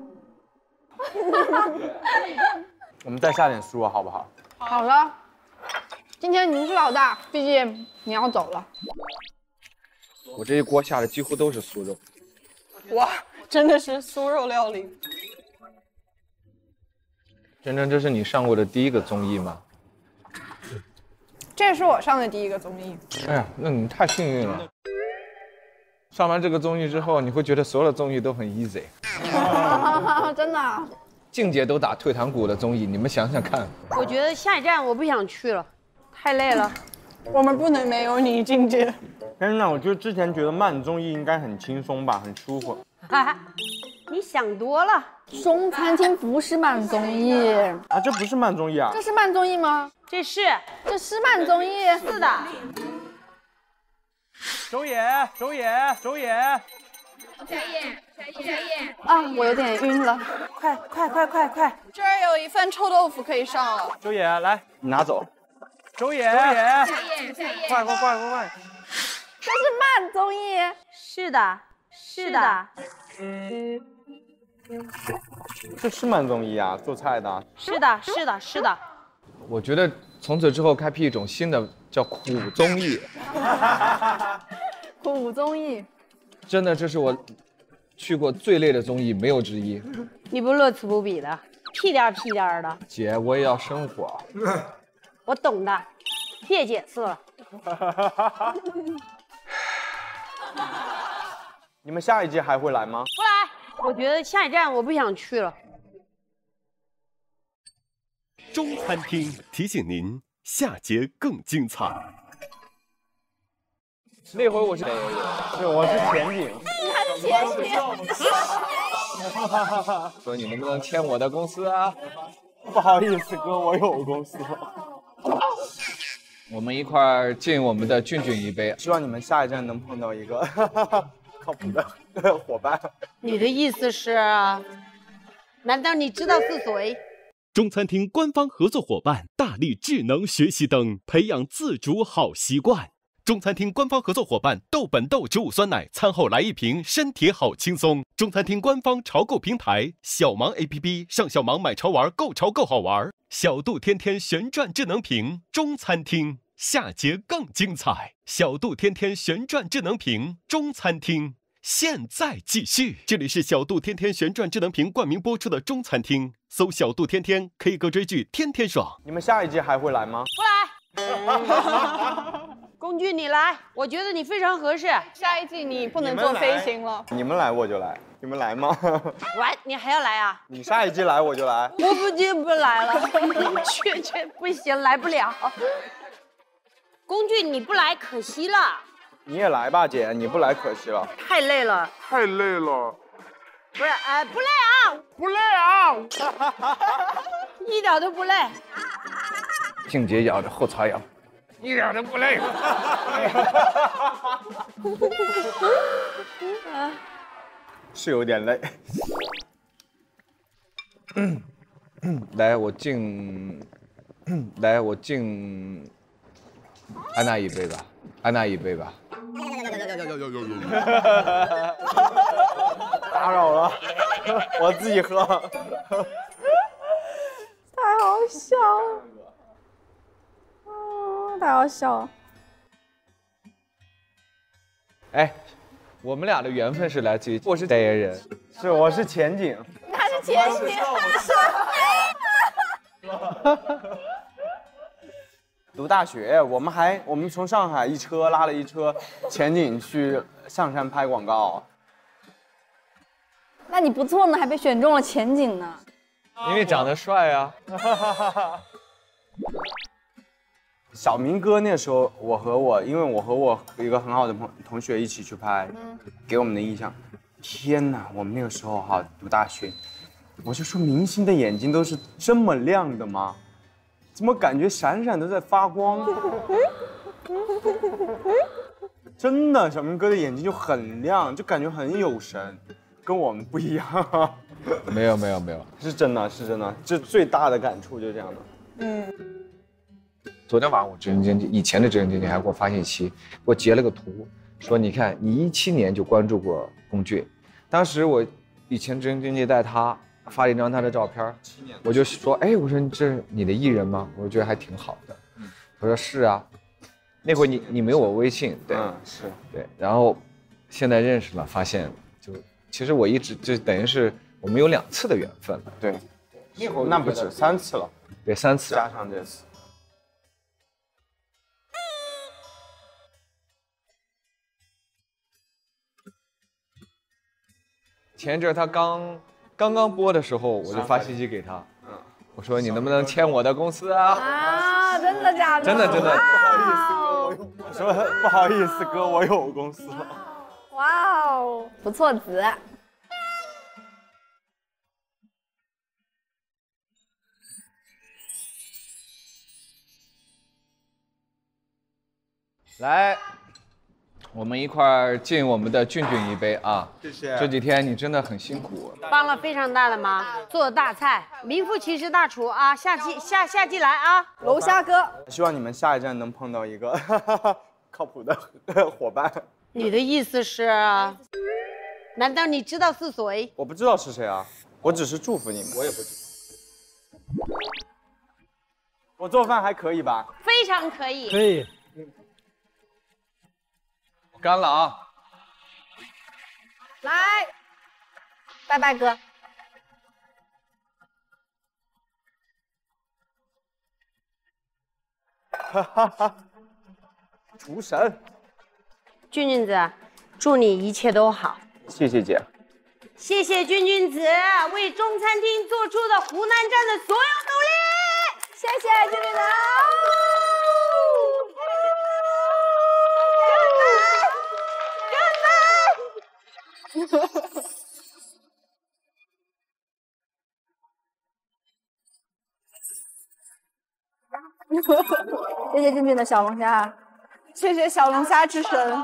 我们再下点酥好不好？ 好了，今天你是老大，毕竟你要走了。 我这一锅下的几乎都是酥肉。 哇，真的是酥肉料理。 真真，这是你上过的第一个综艺吗？ 这是我上的第一个综艺。 哎呀，那你太幸运了。上完这个综艺之后，你会觉得所有的综艺都很 easy。 真的、啊？ 静姐都打退堂鼓的综艺，你们想想看。 我觉得下一站我不想去了，太累了。 我们不能没有你，静姐。 真的，我就之前觉得慢综艺应该很轻松吧，很舒服。 啊，你想多了。 中餐厅不是慢综艺啊，这不是慢综艺啊？ 这是慢综艺吗？ 这是， 这是慢综艺。 是的。 周野，周野，周野。 小野，小野。啊，我有点晕了。 快快快快快！ 这儿有一份臭豆腐可以上了。 周野，来，你拿走。周野， 周野，小野， 快快快快快！ 这是慢综艺。 是的，是的。 嗯。这是慢综艺啊，做菜的。 是的，是的，是的。 我觉得从此之后开辟一种新的叫苦综艺。 苦综艺。 真的，这是我去过最累的综艺，没有之一。 你不乐此不疲的，屁颠屁颠的。 姐，我也要生活。 我懂的，别解释了。 你们下一季还会来吗？ 不来。我觉得下一站我不想去了。 中餐厅提醒您，下节更精彩。 那回我是， 对，我是前景。 你还是前景。说你能不能签我的公司啊？ 不好意思，哥，我有公司。 我们一块儿敬我们的俊俊一杯。 希望你们下一站能碰到一个靠谱的伙伴。 你的意思是？难道你知道是谁？ 中餐厅官方合作伙伴大力智能学习灯，培养自主好习惯。中餐厅官方合作伙伴豆本豆植物酸奶，餐后来一瓶，身体好轻松。中餐厅官方潮购平台小芒 A P P， 上小芒买潮玩，购潮购好玩。小度天天旋转智能屏，中餐厅下节更精彩。小度天天旋转智能屏，中餐厅现在继续。这里是小度天天旋转智能屏冠名播出的中餐厅，搜小度天天 K 歌追剧天天爽。 你们下一季还会来吗？ 不来。龚俊，你来，我觉得你非常合适。 下一季你不能做飞行了。 你们来我就来，你们来吗？ 来，你还要来啊？ 你下一季来我就来。 我不进不来了，去去不行，来不了。龚俊，你不来可惜了。 你也来吧，姐，你不来可惜了。 太累了， 太累了。 不是，哎，不累啊， 不累啊， 一点都不累。 静姐咬着后槽牙。 一点都不累。是有点累。 来，我敬，来，我敬安娜一杯吧，安娜一杯吧。 打扰了，我自己喝。 太好笑了。太好笑了！ 哎，我们俩的缘分是来自于我是代言人， 是我是前景， 他是前景。 读大学，我们还我们从上海一车拉了一车前景去象山拍广告。 那你不错呢，还被选中了前景呢。 因为长得帅啊。 小明哥那时候，我和我，因为我和我一个很好的朋同学一起去拍，嗯、给我们的印象，天哪！我们那个时候哈读大学，我就说明星的眼睛都是这么亮的吗？怎么感觉闪闪的在发光？ 真的，小明哥的眼睛就很亮，就感觉很有神，跟我们不一样。 没有没有没有， 是真的，是真的，这最大的感触就这样的。 嗯。 昨天晚上我职业经济，以前的职业经济还给我发信息，给我截了个图，说你看你一七年就关注过龚俊，当时我以前职业经济带他发了一张他的照片，我就说，哎，我说这是你的艺人吗？我觉得还挺好的。他说是啊。那会儿你你没有我微信，对， 嗯，是对，然后现在认识了，发现就其实我一直就等于是我们有两次的缘分了， 对，那会儿那不止三次了， 对，三次加上这次。 前一阵他刚刚刚播的时候，我就发信息给他，嗯，我说你能不能签我的公司啊？ 啊，真的假的？ 真的真的。 我说不好意思哥，我有公司了。 哇哦，不错子。 来，我们一块儿敬我们的俊俊一杯啊！ 谢谢。 这几天你真的很辛苦， 帮了非常大的忙，做大菜，名副其实大厨啊！下季下下季来啊， 龙虾哥。 希望你们下一站能碰到一个靠谱的伙伴。 你的意思是？难道你知道是谁？ 我不知道是谁啊，我只是祝福你们。我也不知道。我做饭还可以吧？ 非常可以。 可以。 干了啊！ 来，拜拜哥。 哈哈哈！厨神， 俊俊子，祝你一切都好。 谢谢姐。 谢谢俊俊子为中餐厅做出的湖南站的所有努力。 谢谢俊俊子。谢谢俊俊的小龙虾， 谢谢小龙虾之神。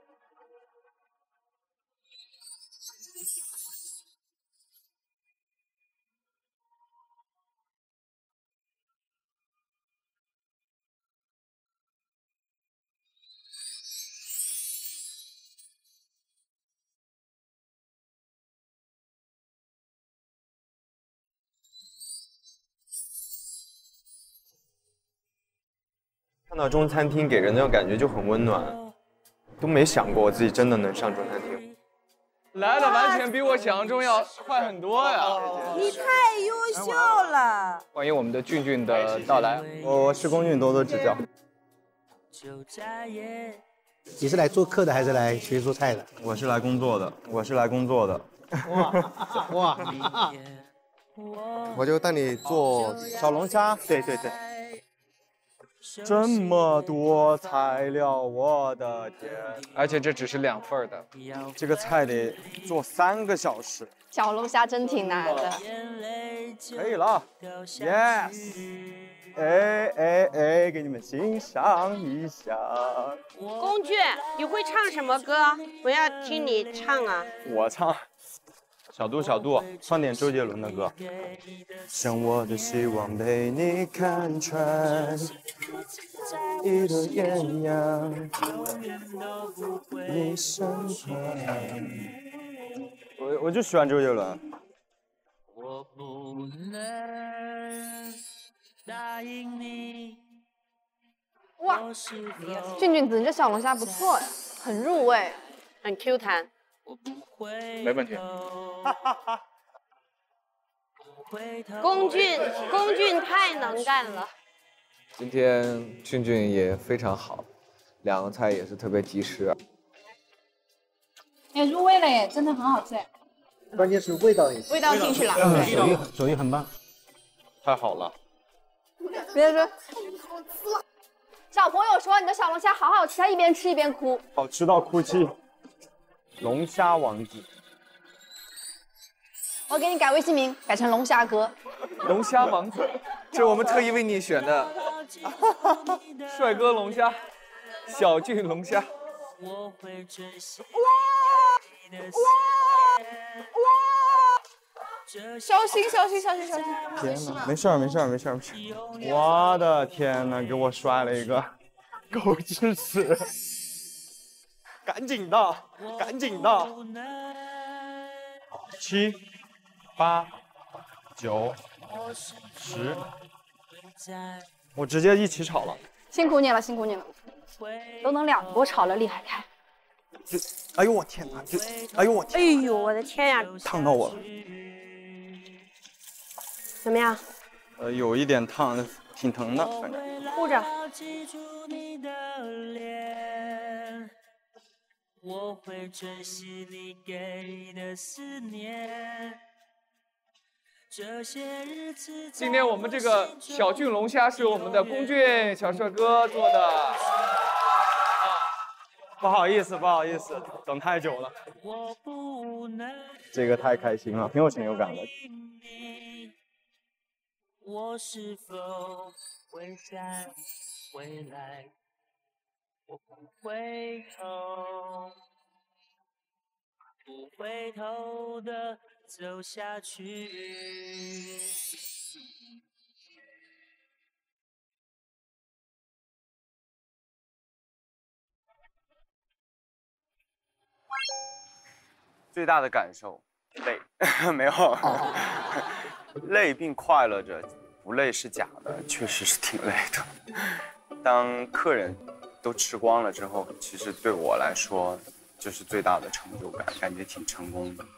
看到中餐厅给人的感觉就很温暖，都没想过我自己真的能上中餐厅。 来的完全比我想象中要快很多呀！ 你太优秀了。 欢迎我们的俊俊的到来， 我是龚俊，多多指教。 你是来做客的还是来学做菜的？ 我是来工作的，我是来工作的。 哇哇！ 我就带你做小龙虾。对对对。这么多材料，我的天！ 而且这只是两份的， 这个菜得做三个小时。 小龙虾真挺难的。 可以了 ，yes。哎哎哎，给你们欣赏一下。 龚俊，你会唱什么歌？我要听你唱啊！ 我唱。小度，小度，放点周杰伦的歌。像我的希望被你看穿，一朵艳阳，你身旁。我我就喜欢周杰伦。我不能答应你。哇，俊俊子，你这小龙虾不错呀，很入味， 很 Q 弹。 没问题。 龚俊，龚俊太能干了。 今天俊俊也非常好，两个菜也是特别及时。 也入味了耶，真的很好吃。 关键是味道也味道进去了， 嗯，手艺手艺很棒， 太好了。 别说，小朋友说你的小龙虾好好吃，他一边吃一边哭， 好吃到哭泣。龙虾王子， 我给你改微信名，改成龙虾哥。 龙虾王子， 这是我们特意为你选的。 帅哥龙虾，小俊龙虾。 我会珍惜你的思念。 小心小心小心小心！ 天哪，没事儿没事儿没事儿没事儿。我的天哪，给我摔了一个狗吃屎！赶紧的，赶紧的！七、八、九、十，我直接一起炒了。 辛苦你了，辛苦你了，都能两锅炒了，厉害厉害！ 这，哎呦我天哪！这，哎呦我天！ 哎呦我的天呀！ 烫到我了。 怎么样？ 呃，有一点烫，挺疼的，反正。 护着。 我会珍惜你给的思念。这些日子。 今天我们这个小郡龙虾是我们的龚俊小帅哥做的。啊， 不好意思，不好意思，等太久了。这个太开心了，挺有成就感的。 我是否会再回来？我不回头，不回头的走下去。 最大的感受，累，没有，累并快乐着，不累是假的，确实是挺累的。当客人都吃光了之后，其实对我来说就是最大的成就感，感觉挺成功的。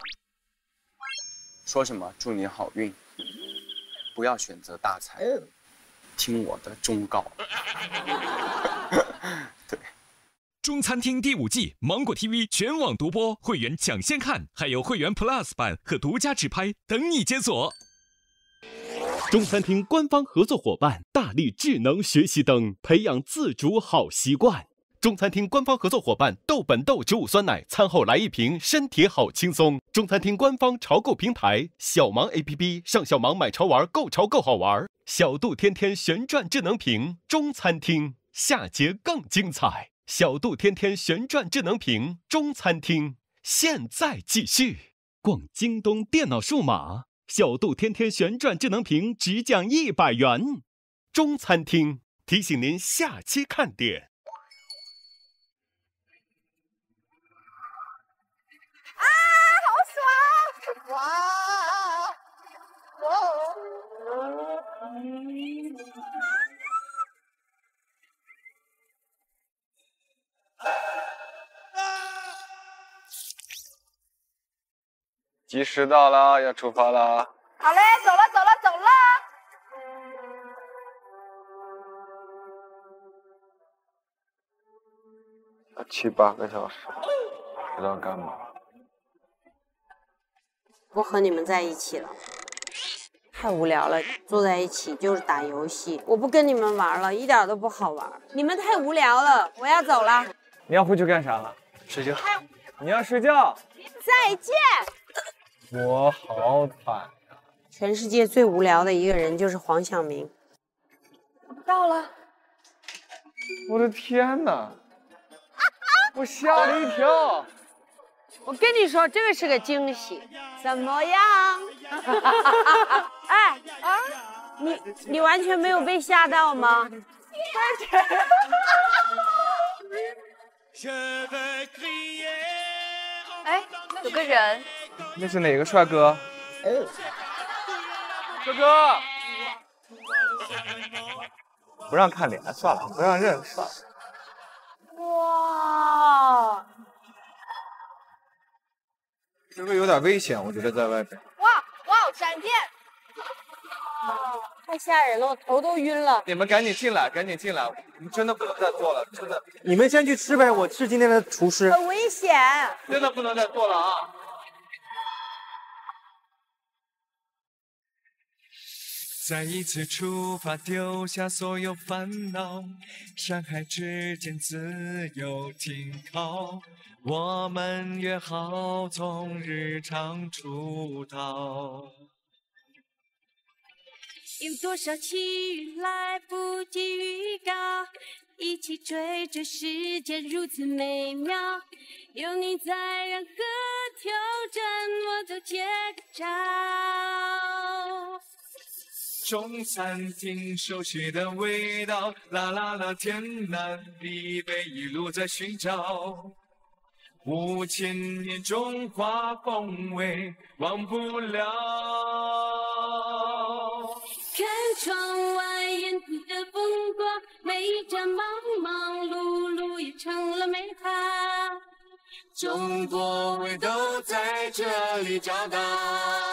说什么祝你好运，不要选择大菜，听我的忠告。对。 中餐厅第五季芒果 T V 全网独播，会员抢先看，还有会员 Plus 版和独家直拍等你解锁。中餐厅官方合作伙伴大力智能学习灯，培养自主好习惯。中餐厅官方合作伙伴豆本豆植物酸奶，餐后来一瓶，身体好轻松。中餐厅官方潮购平台小芒 A P P， 上小芒买潮玩，购潮购好玩。小度天天旋转智能屏，中餐厅下节更精彩。小度天天旋转智能屏，中餐厅现在继续。逛京东电脑数码，小度天天旋转智能屏只奖一百元。中餐厅提醒您下期看点。 啊，好爽！哇！ 及时到了，要出发了。 好嘞，走了，走了，走了。 七八个小时，不知道干嘛。 不和你们在一起了，太无聊了，坐在一起就是打游戏。我不跟你们玩了，一点都不好玩。你们太无聊了，我要走了。 你要回去干啥了？ 睡觉。 你要睡觉？ 再见。 我好惨呀！ 全世界最无聊的一个人就是黄晓明。 到了。 我的天哪！我吓了一跳。 我跟你说，这个是个惊喜。怎么样？哎啊！你你完全没有被吓到吗？ 哎，有个人。 那是哪个帅哥？哥哥，不让看脸，算了，不让认，算了。 哇！ 这个有点危险，我觉得在外边。 哇哇！闪电！ 太吓人了，我头都晕了。 你们赶紧进来，赶紧进来，我们真的不能再做了，真的。 你们先去吃呗，我是今天的厨师。 很危险， 真的不能再做了啊！ 再一次出发，丢下所有烦恼，山海之间自由停靠。我们约好从日常出逃。 有多少奇遇来不及预告， 一起追着时间如此美妙，有你在，任何挑战我都接得着。 中餐厅熟悉的味道，啦啦啦，天南地北一路在寻找，五千年中华风味忘不了。 看窗外沿途的风光，每一站忙忙碌碌也成了美好。 中国味都在这里找到。